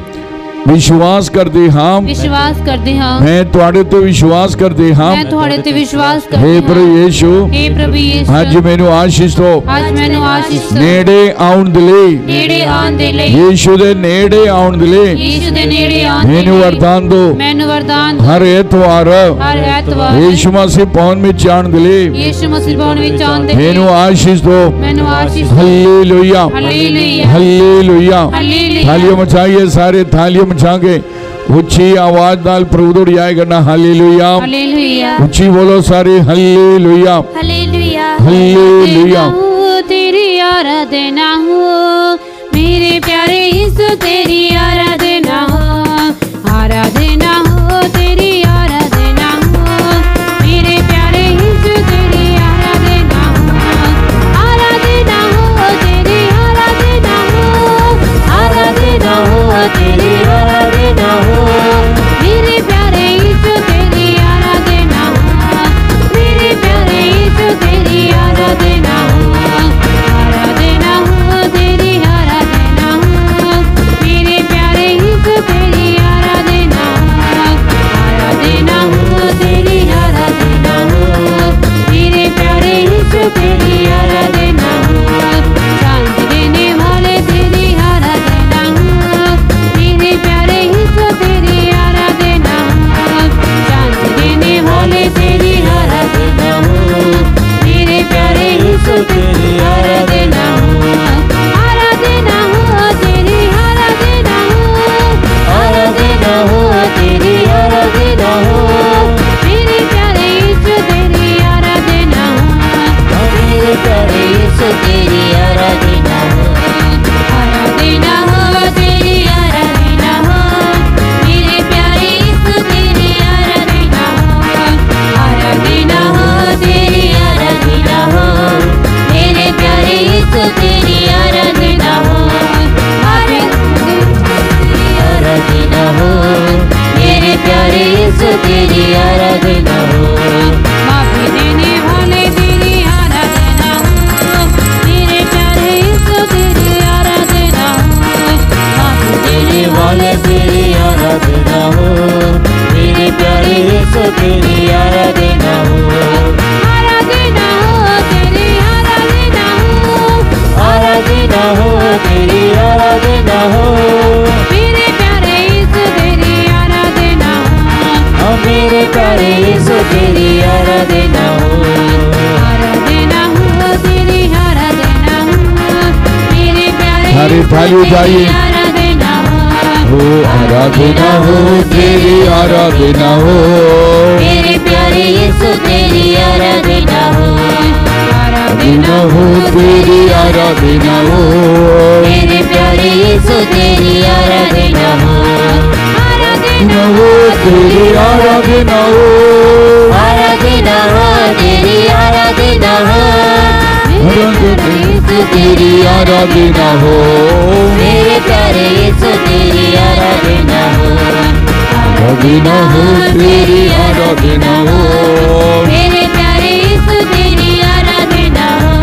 विश्वास करती हाँ, विश्वास करते हाँ, मैं तुहाडे उत्ते विश्वास करती हाँ, मैं तुहाडे उत्ते विश्वास करती हे हाँ। प्रभु यीशु, हे प्रभु यीशु, आज मैनू आशीष दो, आज मैनू आशीष दो, नेड़े आउण दे लई, नेड़े आउण दे लई, यीशु दे नेड़े आउण दे लई, यीशु दे नेड़े आउण दे मैनू लई, वरदान दो, मैनू वरदान दो, हर एतवार हर एतवार यीशु मसीह पौन में जाण दे लई, यीशु मसीह भवन विच आउण दे लई, मैनू आशीष दो। मैनू आशीष दो। Hallelujah, hallelujah, hallelujah. हालेलुया। थालियां मचाइए सारे, थालियां मचा के ऊंची आवाज नाल प्रभु दो रियाय करना। हालेलुया, हालेलुया, ऊंची बोलो सारे हालेलुया, हालेलुया, हालेलुया। तेरी आराधना हो मेरे प्यारे यीशु, तेरी आराधना हो, आराधना हो तेरी आराधना हो मेरे प्यारे यीशु, तेरी आराधना हो, आराधना हो तेरी आराधना हो, आराधना हो तेरी आराधना हो मेरे प्यारे यीशु, तेरी आराधना हो, मेरे प्यारे यीशु, तेरी आराधना हो, आराधना हो तेरी आराधना हो मेरे प्यारे यीशु, तेरी आराधना हो, आराधना हो तेरी आराधना हो मेरे प्यारे यीशु, तेरी आराधना हो, शांति देने वाले तेरी आराधना हो मेरे तेरी आराधना हो, मेरे प्यारे यीशु तेरी आराधना हो, आराधना हो तेरी आराधना हो, आराधना हो तेरी आराधना हो, मेरे प्यारे यीशु तेरी आराधना हो, मेरे प्यारे यीशु तेरी आराधना हो, आराधना हो तेरी आराधना हो, मेरे प्यारे सारी थाली उठाइए। आराधना हो, आराधना हो तेरी आराधना हो, मेरे प्यारे यीशु तेरी आराधना हो, आराधना हो तेरी आराधना हो, मेरे प्यारे यीशु तेरी आराधना हो, आराधना हो तेरी आराधना हो, आराधना हो तेरी आराधना हो, आराधना हो तेरी आराधना हो, मेरे प्यारे यीशु तेरी आराधना हो, आराधना हो तेरी आराधना हो, मेरे प्यारे यीशु तेरी आराधना हो,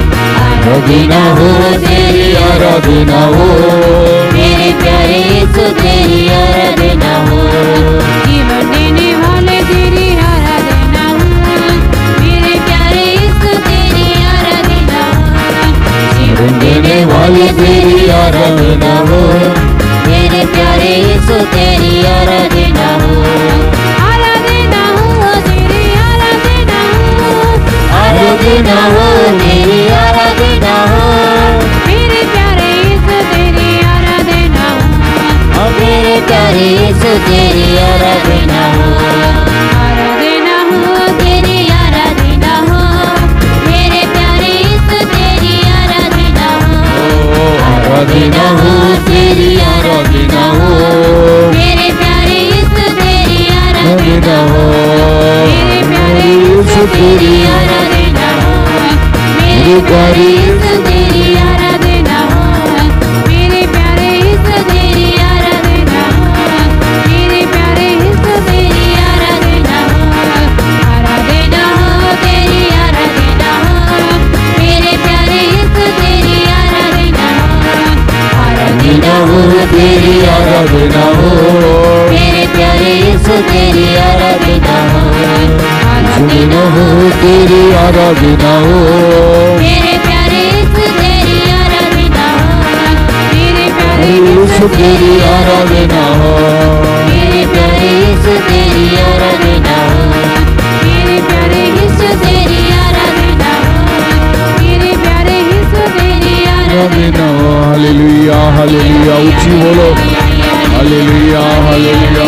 आराधना हो तेरी आराधना हो, मेरे प्यारे यीशु तेरी आराधना हो, जीवन देने वाले तेरी आराधना हो, मेरे प्यारे यीशु तेरी आराधना हो, जीवन देने वाले तेरी आराधना हो, मेरे प्यारे यीशु तेरी आराधना हो, आराधना हो तेरी आराधना हो, आराधना हो तेरी आराधना हो, मेरे प्यारे यीशु तेरी आराधना हो, मेरे प्यारे यीशु तेरी आराधना हो, आराधना हो तेरी आराधना हो, मेरे प्यारे यीशु तेरी आराधना हो, आराधना हो तेरी आराधना हो, मेरे प्यारे यीशु तेरी आराधना आराधना हो, मेरे प्यारे यीशु तेरी आराधना हो, मेरे प्यारे यीशु तेरी आराधना हो, मेरे प्यारे यीशु तेरी आराधना हो, मेरे प्यारे यीशु तेरी आराधना हो, आराधना हो तेरी आराधना हो, मेरे प्यारे यीशु तेरी आराधना हो, आराधना हो तेरी आराधना हो, मेरे प्यारे यीशु तेरी आराधना हो, आराधना हो तेरी आराधना हो, मेरे प्यारे यीशु तेरी आराधना हो, मेरे प्यारे यीशु तेरी आराधना हो, मेरे प्यारे यीशु तेरी आराधना हो, मेरे प्यारे यीशु तेरी आराधना हो, मेरे प्यारे यीशु तेरी आराधना हो। हालेलुया हालेलुया, ऊंची बोलो hallelujah hallelujah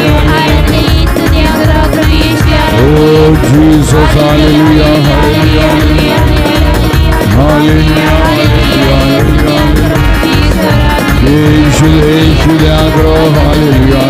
oh Jesus hallelujah hallelujah hallelujah hallelujah Yeshu Yeshu करो hallelujah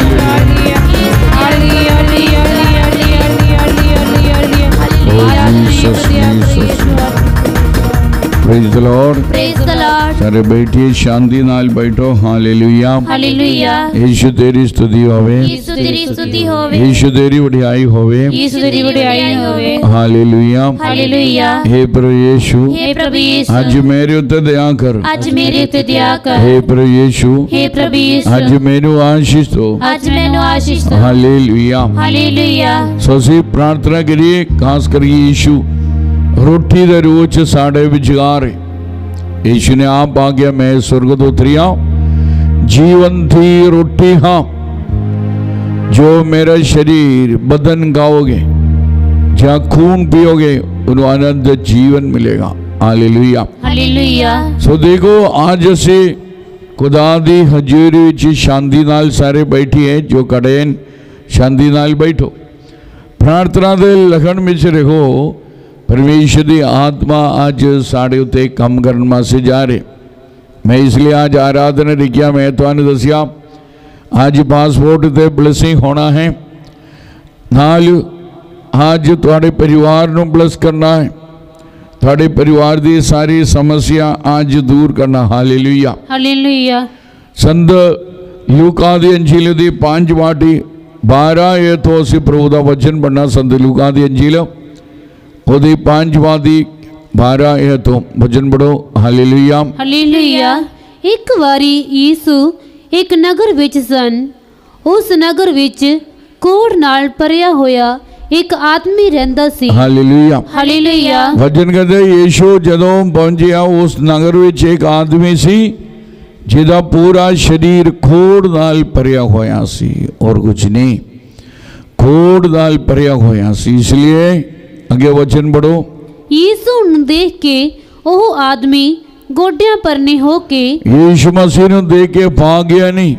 praise the Lord. Praise the Lord, सारे बैठिए शांति नाल बैठो। हालेलुया हालेलुया, यीशु तेरी स्तुति होवे, यीशु तेरी स्तुति होवे, यीशु तेरी वडियाई होवे। यीशु तेरी वडियाई होवे। हालेलुया हालेलुया, हे प्रभु यीशु हे प्रभु यीशु, आज मेरे उत्ते दया कर। आज मेरे उत्ते दया कर। हे प्रभु यीशु हे प्रभु यीशु, आज मेनू आशीष दो। आज मैनू आशीष दो। हालेलुया। हालेलुया, सो ਅਸੀਂ प्रार्थना करिए खास करिए यीशु रोटी दे रूह च साडे विचगार यीशु ने आप आ गया, मैं स्वर्ग तो उतरिया जीवन थी रोटी हाँ, जो मेरा शरीर बदन खाओगे जहाँ खून पियोगे उन्हें आनंद जीवन मिलेगा। हालेलुया। हालेलुया, सो देखो आज असी खुदा दी हजूरी विच शांति नाल सारे बैठी है, जो खड़े हैं शांति नाल बैठो। प्रार्थना दे लगन विच रहो। परमेश्वर की आत्मा आज साढ़े उत्ते काम करने वास्ते जा रहे। मैं इसलिए आज आराधना लिखिया, मैं तुहानू दसिया आज पासपोर्ट ते ब्लेसिंग होना है, नाल आज तुहाडे परिवार नू ब्लेस करना है, तुहाडे परिवार की सारी समस्या आज दूर करना। हालेलुया। हालेलुया। संत लूका दी अंजील दी 5:12 ये तो असी प्रभु दा वचन पढ़ना। संत लूका दी अंजील ओदी 5:12 ये तो वचन पढ़ो। हालेलुया। हालेलुया। एक वारी यीशु ਇੱਕ ਨਗਰ ਵਿੱਚ ਸਨ। ਉਸ ਨਗਰ ਵਿੱਚ ਕੋੜ ਨਾਲ ਭਰਿਆ ਹੋਇਆ ਇੱਕ ਆਦਮੀ ਰਹਿੰਦਾ ਸੀ। ਹਾਲੇਲੂਇਆ। ਹਾਲੇਲੂਇਆ। ਵਚਨ ਕਹਿੰਦੇ ਯੀਸ਼ੂ ਜਦੋਂ ਪਹੁੰਚਿਆ ਉਸ ਨਗਰ ਵਿੱਚ ਇੱਕ ਆਦਮੀ ਸੀ ਜਿਹਦਾ ਪੂਰਾ ਸਰੀਰ ਕੋੜ ਨਾਲ ਭਰਿਆ ਹੋਇਆ ਸੀ और कुछ नहीं, ਕੋੜ ਨਾਲ ਭਰਿਆ ਹੋਇਆ ਸੀ। इसलिए ਅੱਗੇ ਵਚਨ ਪੜੋ। ਯੀਸ਼ੂ ਨੂੰ ਦੇਖ ਕੇ ਉਹ ਆਦਮੀ ਗੋਡਿਆਂ ਪਰਨੇ ਹੋ ਕੇ ਯੀਸ਼ੂ ਮਸੀਹ ਨੂੰ ਦੇਖ ਕੇ ਭਾਗ ਗਿਆ ਨਹੀਂ,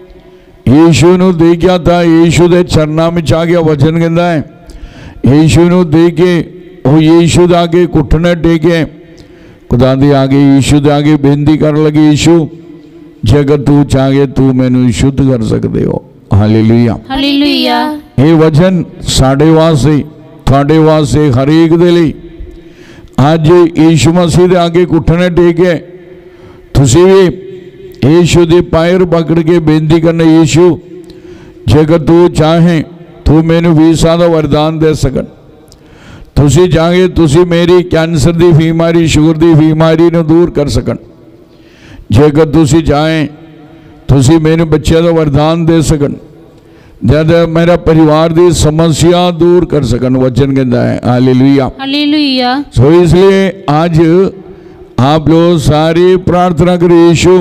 ਯੀਸ਼ੂ ਨੂੰ ਦੇਖਿਆ ਤਾਂ ਯੀਸ਼ੂ ਦੇ ਚਰਨਾਂ ਵਿੱਚ ਆ ਗਿਆ। ਵਚਨ ਕਹਿੰਦਾ ਹੈ ਯੀਸ਼ੂ ਨੂੰ ਦੇਖ ਕੇ ਉਹ ਯੀਸ਼ੂ ਦੇ ਅੱਗੇ ਘੁੱਟਣੇ ਟੇਕੇ ਖੁਦਾ ਦੇ ਅੱਗੇ ਯੀਸ਼ੂ ਦੇ ਅੱਗੇ ਬੇਨਤੀ ਕਰਨ ਲੱਗੀ, ਯੀਸ਼ੂ ਜੇਕਰ ਤੂੰ ਚਾਹੇ ਤੂੰ ਮੈਨੂੰ ਸ਼ੁੱਧ ਕਰ ਸਕਦੇ ਹੋ। ਹਾਲੇਲੂਇਆ। ਹਾਲੇਲੂਇਆ। ਇਹ ਵਚਨ ਸਾਡੇ ਵਾਸਤੇ ਤੁਹਾਡੇ ਵਾਸਤੇ ਹਰੇਕ ਦੇ ਲਈ ਅੱਜ ਯੀਸ਼ੂ ਮਸੀਹ ਦੇ ਅੱਗੇ ਘੁੱਟਣੇ ਟੇਕੇ ਤੁਸੀਂ ਵੀ ਯੀਸ਼ੂ ਦੇ ਪੈਰ ਪਕੜ ਕੇ ਬੇਨਤੀ ਕਰਨਾ, ਯੀਸ਼ੂ ਜੇਕਰ ਤੂੰ ਚਾਹੇ ਤੂੰ ਮੈਨੂੰ ਵੀਸਾ ਦਾ ਵਰਦਾਨ ਦੇ ਸਕਣ, ਤੁਸੀਂ ਚਾਹੇ ਤੁਸੀਂ ਮੇਰੀ ਕੈਂਸਰ ਦੀ ਬਿਮਾਰੀ ਸ਼ੂਗਰ ਦੀ ਬਿਮਾਰੀ ਨੂੰ ਦੂਰ ਕਰ ਸਕਣ, ਜੇਕਰ ਤੁਸੀਂ ਚਾਹੇ ਤੁਸੀਂ ਮੈਨੂੰ ਬੱਚਿਆਂ ਦਾ ਵਰਦਾਨ ਦੇ ਸਕਣ, जब मेरा परिवार की समस्या दूर कर सकन। वचन कहता है हालेलुया। हालेलुया। सो इसलिए आज आप लोग सारी प्रार्थना करो, यीशु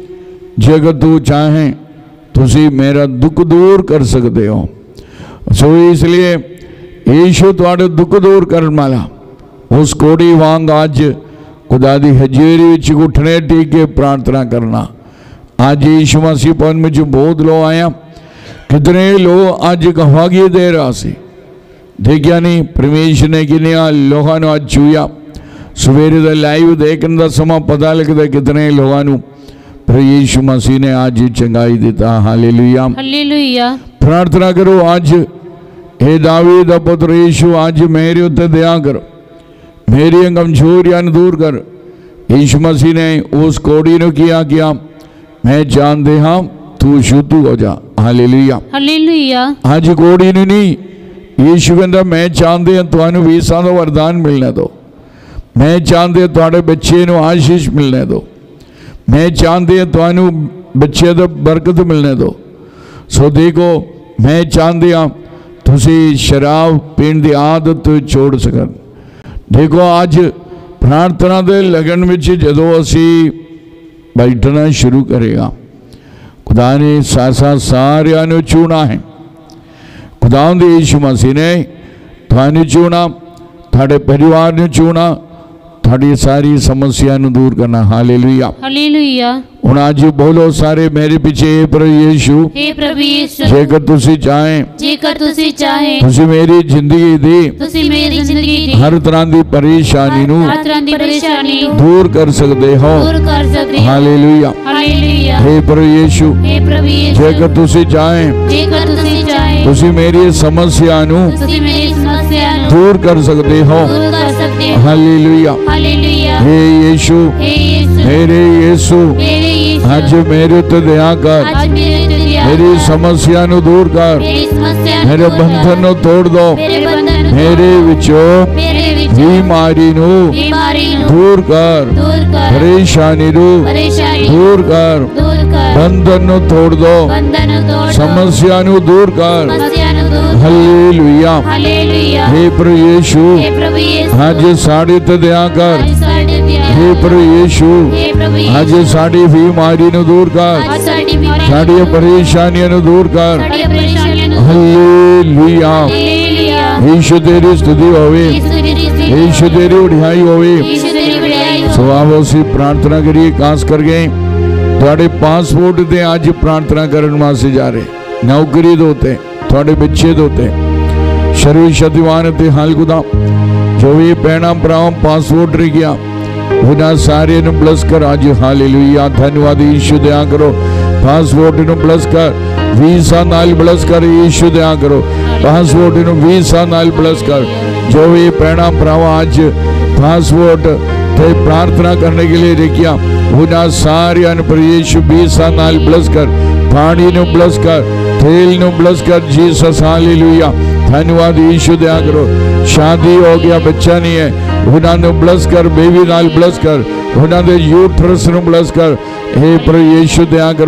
जेकर तू चाहे तुसी मेरा दुख दूर कर सकते हो। सो इसलिए यीशु तुहाडे दुख दूर करने वाला उस कोड़ी वांग आज खुदा दी हजेरी विच घुटने टेक के प्रार्थना करना। आज यीशु मसीह पन में बहुत लोग आया, कितने लोग अज गवाही दे रहा सी, देखिया नहीं परमेश्वर ने किनिया लोगों ने अज छूया। सवेरे का लाइव देखने का समा पता लगता कितने लोगों पर यीशु मसीह ने आज चंगाई दिता। हालेलुया। हालेलुया। प्रार्थना करो आज, हे दावीद दा पुत्र यीशु आज मेरे उत्ते दया कर, मेरी कमजोरियां दूर कर। यीशु मसीह ने उस कोड़ी ने किया मैं जानते हाँ तू शुद्ध हो जा। हालेलुया। हालेलुया। आज कोड़ी नहीं, यीशु कहता मैं चाहते हैं तुहानू वीसा का वरदान मिलने दो, मैं चाहते तुहाडे बच्चे नू आशीष मिलने दो, मैं चाहते हैं तुहानू बच्चे दा बरकत मिलने दो। सो देखो मैं चाहते हाँ तुसी शराब पीण दी आदत छोड़ सकन। देखो आज प्रार्थना दे लगन विच जदों असी बैठना शुरू करेगा, खुदा ने साथ सारिया ने चुना है। खुदा यीशु मसीह ने थाने चुना, थाड़े परिवार ने चुना, थाड़ी सारी समस्या दूर करना। हालेलुया। हालेलुया। हुण आज बोलो सारे मेरे पीछे, हे प्रभु यीशु, हे प्रभु यीशु जेकर तुसी चाहे तुसी मेरी जिंदगी दी तुसी मेरी जिंदगी दी हर तरह की परेशानी नू हर तरह दी परेशानी दूर कर सकते हो। दूर कर सकते हो। हालेलुया। हालेलुया। हे प्रभु यीशु, हे प्रभु यीशु जेकर तुसी चाहे तुसी मेरी समस्या नू तुसी मेरी समस्या नू दूर कर सकते हो। दूर कर सकते हो। हालेलुया। हालेलुया। हे यीशु, हे यीशु मेरे यीशु मेरे यीशु आज मेरे उत्ते दया कर, आज मेरे उत्ते दया मेरी समस्या नू दूर कर, मेरी समस्या मेरे बंधन नू तोड़ दो, मेरे बंधन नू मेरे विचों मेरे विच बीमारी नू दूर कर, परेशानी नू दूर कर, बंधन नू तोड़ दो, समस्या नू दूर कर। हालेलुया। हे प्रभु यीशु आज साड़ी ते दया कर, हे प्रभु यीशु आज साड़ी बीमारी नू दूर कर, साड़ी परेशानियां नू दूर कर। हालेलुया। यीशु तेरी स्तुति होवे, यीशु तेरी उड़ाई होवे। सो आओ सी प्रार्थना करिए, खास करके थोड़े पासपोर्ट ते आज प्रार्थना करने वास्ते जा रहे, नौकरी दोते थोड़े बच्चे दोते शरीर शतिवान ते हाल खुदा जो भी पैना भराओ पासपोर्ट रह गया उन्हें सारे नु ब्लस कर आज। हालेलुया। धन्यवाद यीशु, दया करो पासपोर्ट नु ब्लस कर, वीसा नाल ब्लस कर यीशु, दया करो पासपोर्ट नु वीसा नाल ब्लस कर। जो भी पैना भराओ आज पासपोर्ट ते प्रार्थना करने के लिए रखिया उन्हें सारे पर यीशु वीसा नाल ब्लस कर, पानी नु ब्लस कर, तेल नु ब्लस कर जीसस। हालेलुया। धन्यवाद यीशु, दया करो शादी हो गया बच्चा नहीं है उन्होंने ब्लस कर, बेबी नाल ब्लस कर, उन्होंने यूट्रस नु ब्लस कर। हे प्रभु यीशु दया करो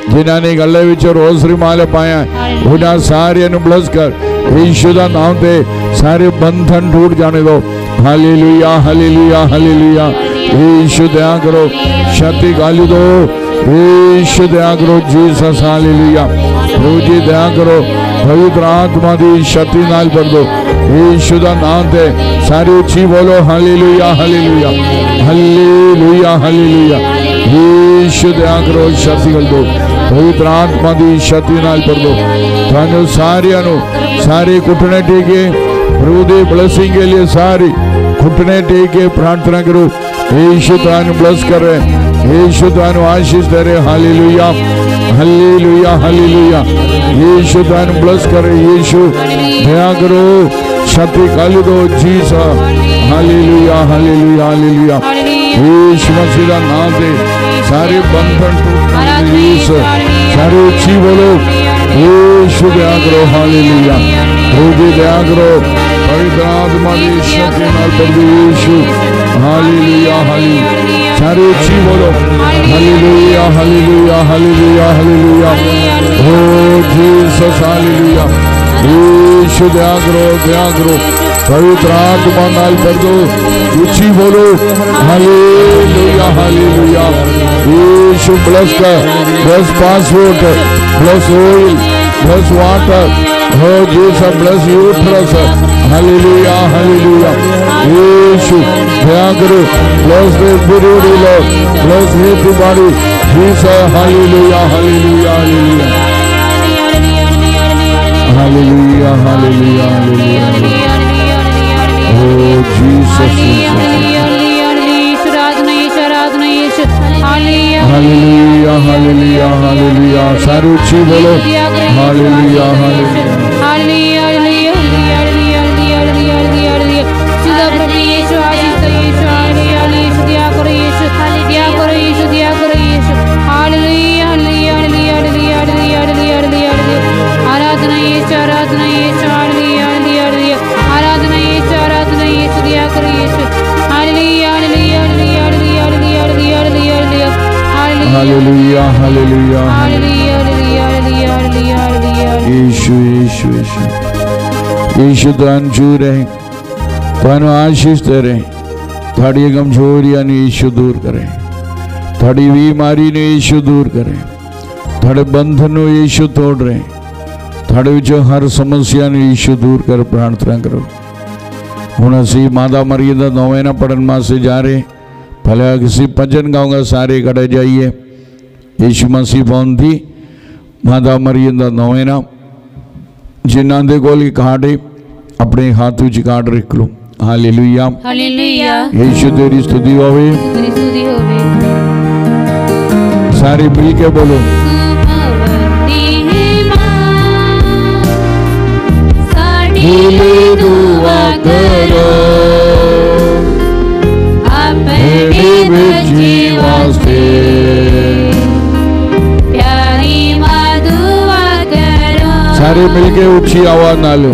जिन्हां ने गले विच रोज़री माला पाया उन्हां सारियां नूं ब्लेस कर यीशु दा नाम ते सारे बंधन टूट जाने दो। Hallelujah hallelujah hallelujah. यीशु दया करो शक्ति गाली दो यीशु दया करो जीसस हालेलुया। प्रभु जी दया करो पवित्र आत्मा दी शक्ति नाल भर दो यीशु दा नाम ते सारे उच्ची बोलो hallelujah hallelujah hallelujah hallelujah. Yeshu दया करो शक्ति कर दो पवित्र आत्मा दी शक्ति नाल भर दो। थानू सारियां नू सारे घुटने टेके प्रभु दी ब्लेसिंग के लिए सारी घुटने टेके प्रार्थना करो। यीशु थानू ब्लेस कर रहे यीशु थानू आशीष दे रहे। Hallelujah hallelujah hallelujah. यीशु थानू ब्लेस कर रहे। यीशु दया करो शक्ति काली दो जीसा। Hallelujah hallelujah hallelujah. यीशु मसीह दा नाम दे सारे बंधन टूट सारे उच्ची बोलो यीशु दया करो। हालेलुया प्रभु जी दया करो पवित्र आत्मा दी शक्ति नाल प्रभु यीशु। हालेलुया हालेलुया सारे उच्ची बोलो hallelujah hallelujah hallelujah hallelujah. Oh Jesus hallelujah. Yeshu दया करो पवित्र आत्मा नाल भर दो उच्ची बोलो हालेलुया हालेलुया। यीशु ब्लेस कर bless passport bless oil bless water oh Jesus bless uterus. Hallelujah hallelujah. Yeshu दया करो bless the body Lord bless his body Jesus. Hallelujah hallelujah hallelujah hallelujah hallelujah hallelujah. Oh Jesus, hallelujah hallelujah hallelujah. सारे उच्ची बोलो hallelujah hallelujah hallelujah hallelujah. Yeshu Yeshu Yeshu यीशु दान छू रहे थानू आशीष दे रहे। थाड़ी कमजोरियां ने यीशु दूर करे थाड़ी बीमारी ने यीशु दूर करे थाड़े बंधन नु यीशु तोड़ रहे थाड़े विच हर समस्या ने यीशु दूर कर प्रार्थना करो। हुण असी माता मरियम दा नौवेना पढ़न वास्ते जा रहे। भले किसी भजन गाऊंगा सारे कड़े जाइए। यीशु मसीह पौंदी माता मरियम दा नौवेना जिन्हां दे कोल कार्ड अपने हाथ विच कार्ड रख लो। Hallelujah hallelujah. यीशु तेरी स्तुति होवे सारे मिल के बोलो दुआ करो अपने बच्चे वास्ते प्यारी मां दुआ करो। सारे मिलके ऊंची आवाज नाल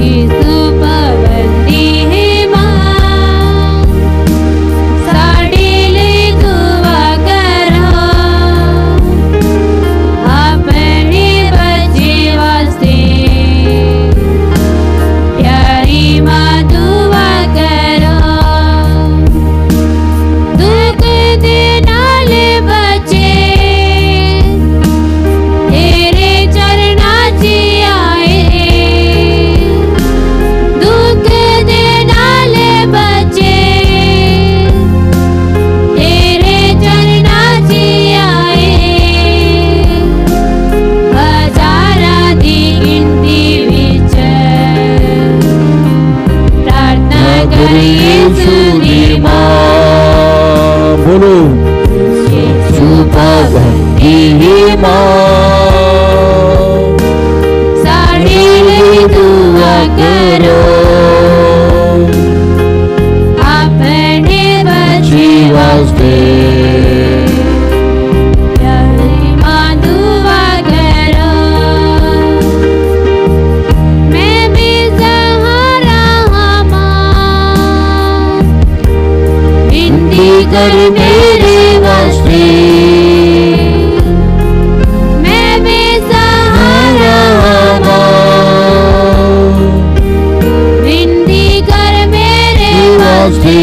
वास्ते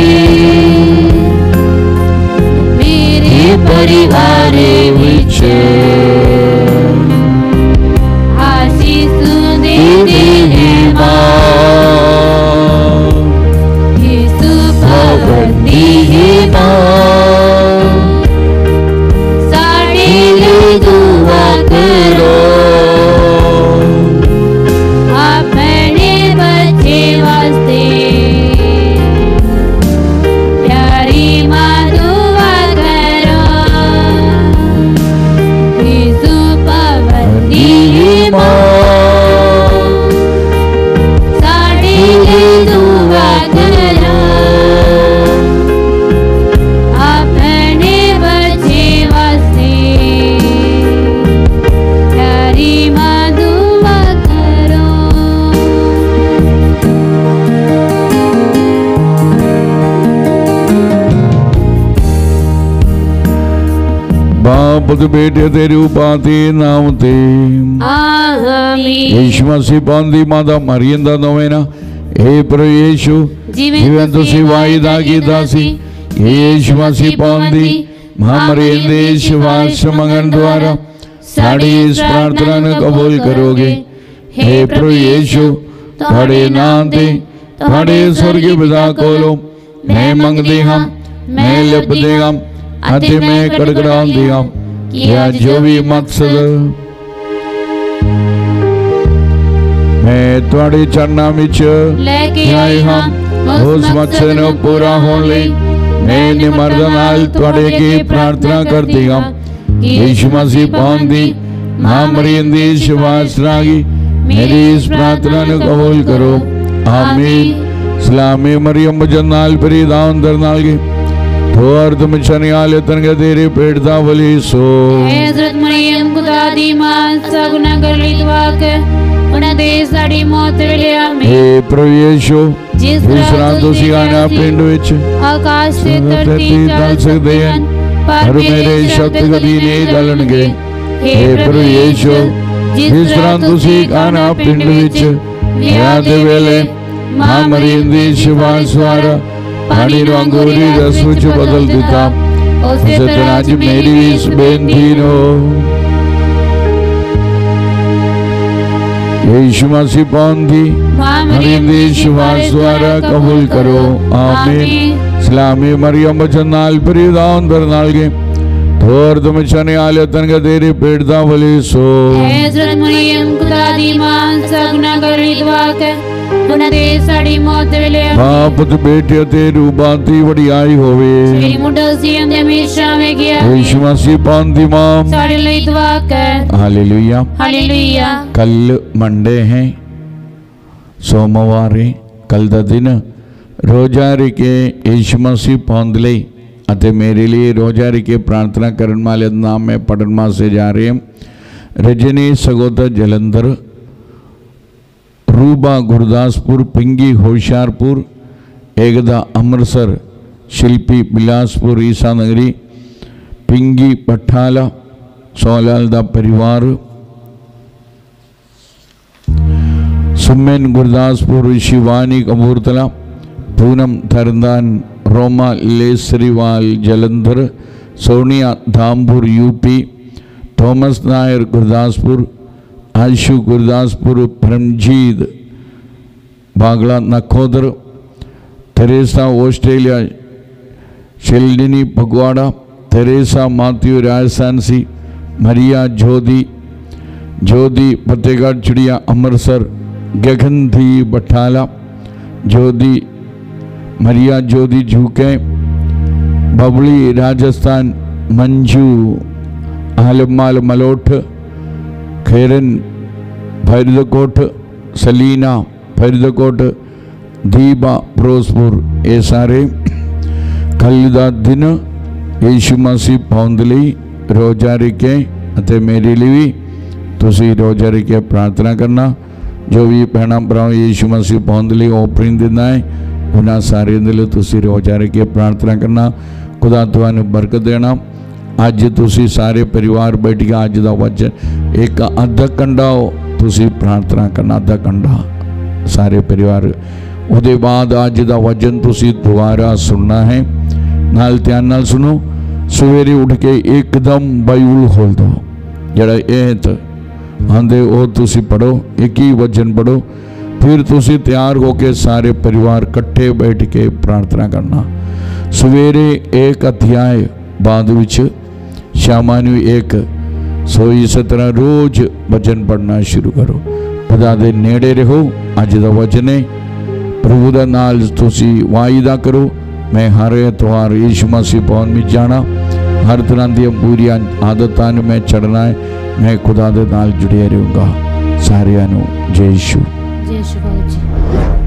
मेरे परिवार विच आशीष देते हैं यीशु भगवती है साढ़े लिए दुआ करो अपने बच्चे वास्ते प्यारी माँ दुआ करो यीशु भगवती है साढ़े लिए दुआ करो अपने बच्चे वास्ते प्यारी माँ दुआ करो। बाप ते बेटे ते रूपा ते नाम ते आमीन। यीशु मसीह पांदी माता मरियम दा नोवेना हे प्रभु यीशु जिवें तुसीं वायदा कीता सी यीशु मसीह पांदी मां मरियम दे विश्वास मंगण द्वारा साड़ी इस प्रार्थना नूं कबूल करोगे। हे प्रभु यीशु तुहाडे नाम ते तुहाडे स्वर्गीय पिता कोलों मैं मंगदी हां मैं लभदी हां अते मैं कड़कड़ाउंदी हां कि आज जो भी मकसद मैं तुहाडे चरनां विच लेके आए हां उस मकसद नूं पूरा होण लई मैं निमरद नाल तुहाडे अगे प्रार्थना करदी हां। यीशु मसीह पांदी मां मरियम दी विश्वास रागी मेरी इस प्रार्थना नूं कबूल करो आमीन। सलामी मरियम वजन नाल परिदा अंदर नाल गे तो अर्थ मिशने आले तनगे तेरे पेट दा वली सो हज़रत मरियम खुदा दी मां सगुना कर ली दुआ कर उन्हें दे साड़ी मौत वेले आमीन। हे प्रभु यीशु जिस तरह तुसीं आना पिंड विच आकाश से धरती चल सकते हैं पर मेरे शब्द कदी नहीं गलणगे। हे प्रभु यीशु जिस तरह तुसीं आना पिंड विच विआह दे वेले मां मरियम दी विश्वास द्वारा पानी नूं अंगूरी रस विच बदल दिता उसे तरह अज मेरी इस बेनती नूं यीशु मसीह पांदी मरियम दी विश्वास द्वारा कबूल करो आमीन। सलामी मरियम वचन नाल परिदा अंदर नाल गे थोर तुम चने आले तनगे तेरे पेट दा वली सो हज़रत मरियम खुदा दी मां सगुना कर ली दुआ कर उन्हें दे साड़ी मौत वेले बाप ते बेटे ते रूबा दी वडियाई होवे मेरी मुंडल सी अंदे हमेशा में गया यीशु मसीह पांदी मां साड़ी लिए दुआ कर हालेलुया। हालेलुया। कल मंडे है सोमवार है कल दा दिन रोजारी के यीशु मसीह पांद लई अते मेरे लिए रोजारी के प्रार्थना करने वाले नाम में पढ़न से जा रहे हैं रजनी सगोदर जलंधर रूबा गुरदासपुर पिंगी होशियारपुर एकदा अमृतसर शिल्पी बिलासपुर ईसा नगरी पिंगी पठाला सोलाल दा परिवार सुमेन गुरदासपुर शिवानी कपूरतला पूनम थरदान रोमा लेसरीवाल Jalandhar Sonia Dhampur UP Thomas Nair Gurdaspur Ashu Gurdaspur Paramjit Bagla Nakodar Teresa Australia शिल्डिनी पगवाड़ा तेरेसा माथ्यू राजस्थानसी मरिया जोधी जोधी फतेहगढ़ चिड़िया अमृतसर गगनधी बठाला जोधी मरिया जोधी झुके बबली राजस्थान मंजू आलमाल मलोठ खैरन फरीदकोट सलीना फरीदकोट दीबा फिरोजपुर ये सारे कल दा दिन यीशु मसीह पाउंद लई रोजारी के अते मेरे लिए भी तुसी रोजारी के प्रार्थना करना जो भी भैन भरा यीशु मसीह पाउंद लई ओपनिंग दिंदा है उन्हां सारे दे लई तुसी रोजारी के प्रार्थना करना खुदा तुहानू बरकत देना। अज तुसी सारे परिवार बैठ के अज दा वचन एक अद्धा घंटा तुसी प्रार्थना करना अद्धा घंटा सारे परिवार ਉਹਦੇ ਬਾਅਦ ਅੱਜ ਦਾ ਵਚਨ ਤੁਸੀਂ ਦੁਬਾਰਾ ਸੁਣਨਾ ਹੈ। ਨਾਲ ਧਿਆਨ ਨਾਲ ਸੁਣੋ। ਸਵੇਰੇ ਉੱਠ ਕੇ ਇੱਕਦਮ ਬਾਈਬਲ ਖੋਲ ਦੋ, ਜਿਹੜਾ ਇਹ ਆਂਦੇ ਉਹ ਤੁਸੀਂ ਪੜੋ, ਇੱਕ ਹੀ ਵਚਨ ਪੜੋ। फिर तुसी तैयार होके सारे परिवार कट्ठे बैठ के प्रार्थना करना। सवेरे एक अध्याय, बाद विच शामां नूं एक। सो इस तरह रोज वचन पढ़ना शुरू करो। पिता दे नेड़े रहो। अज दा वचन है, प्रभु दा नाल तुसी वायदा करो, मैं हर एतवार यीशु मसीह भवन में जाना, हर तरह दी बुरी आदतां नूं मैं छड़ना है, मैं खुदा दे नाल जुड़िया रहूँगा। सारियां नूं जय यीशु। जय श्री बाबा जी।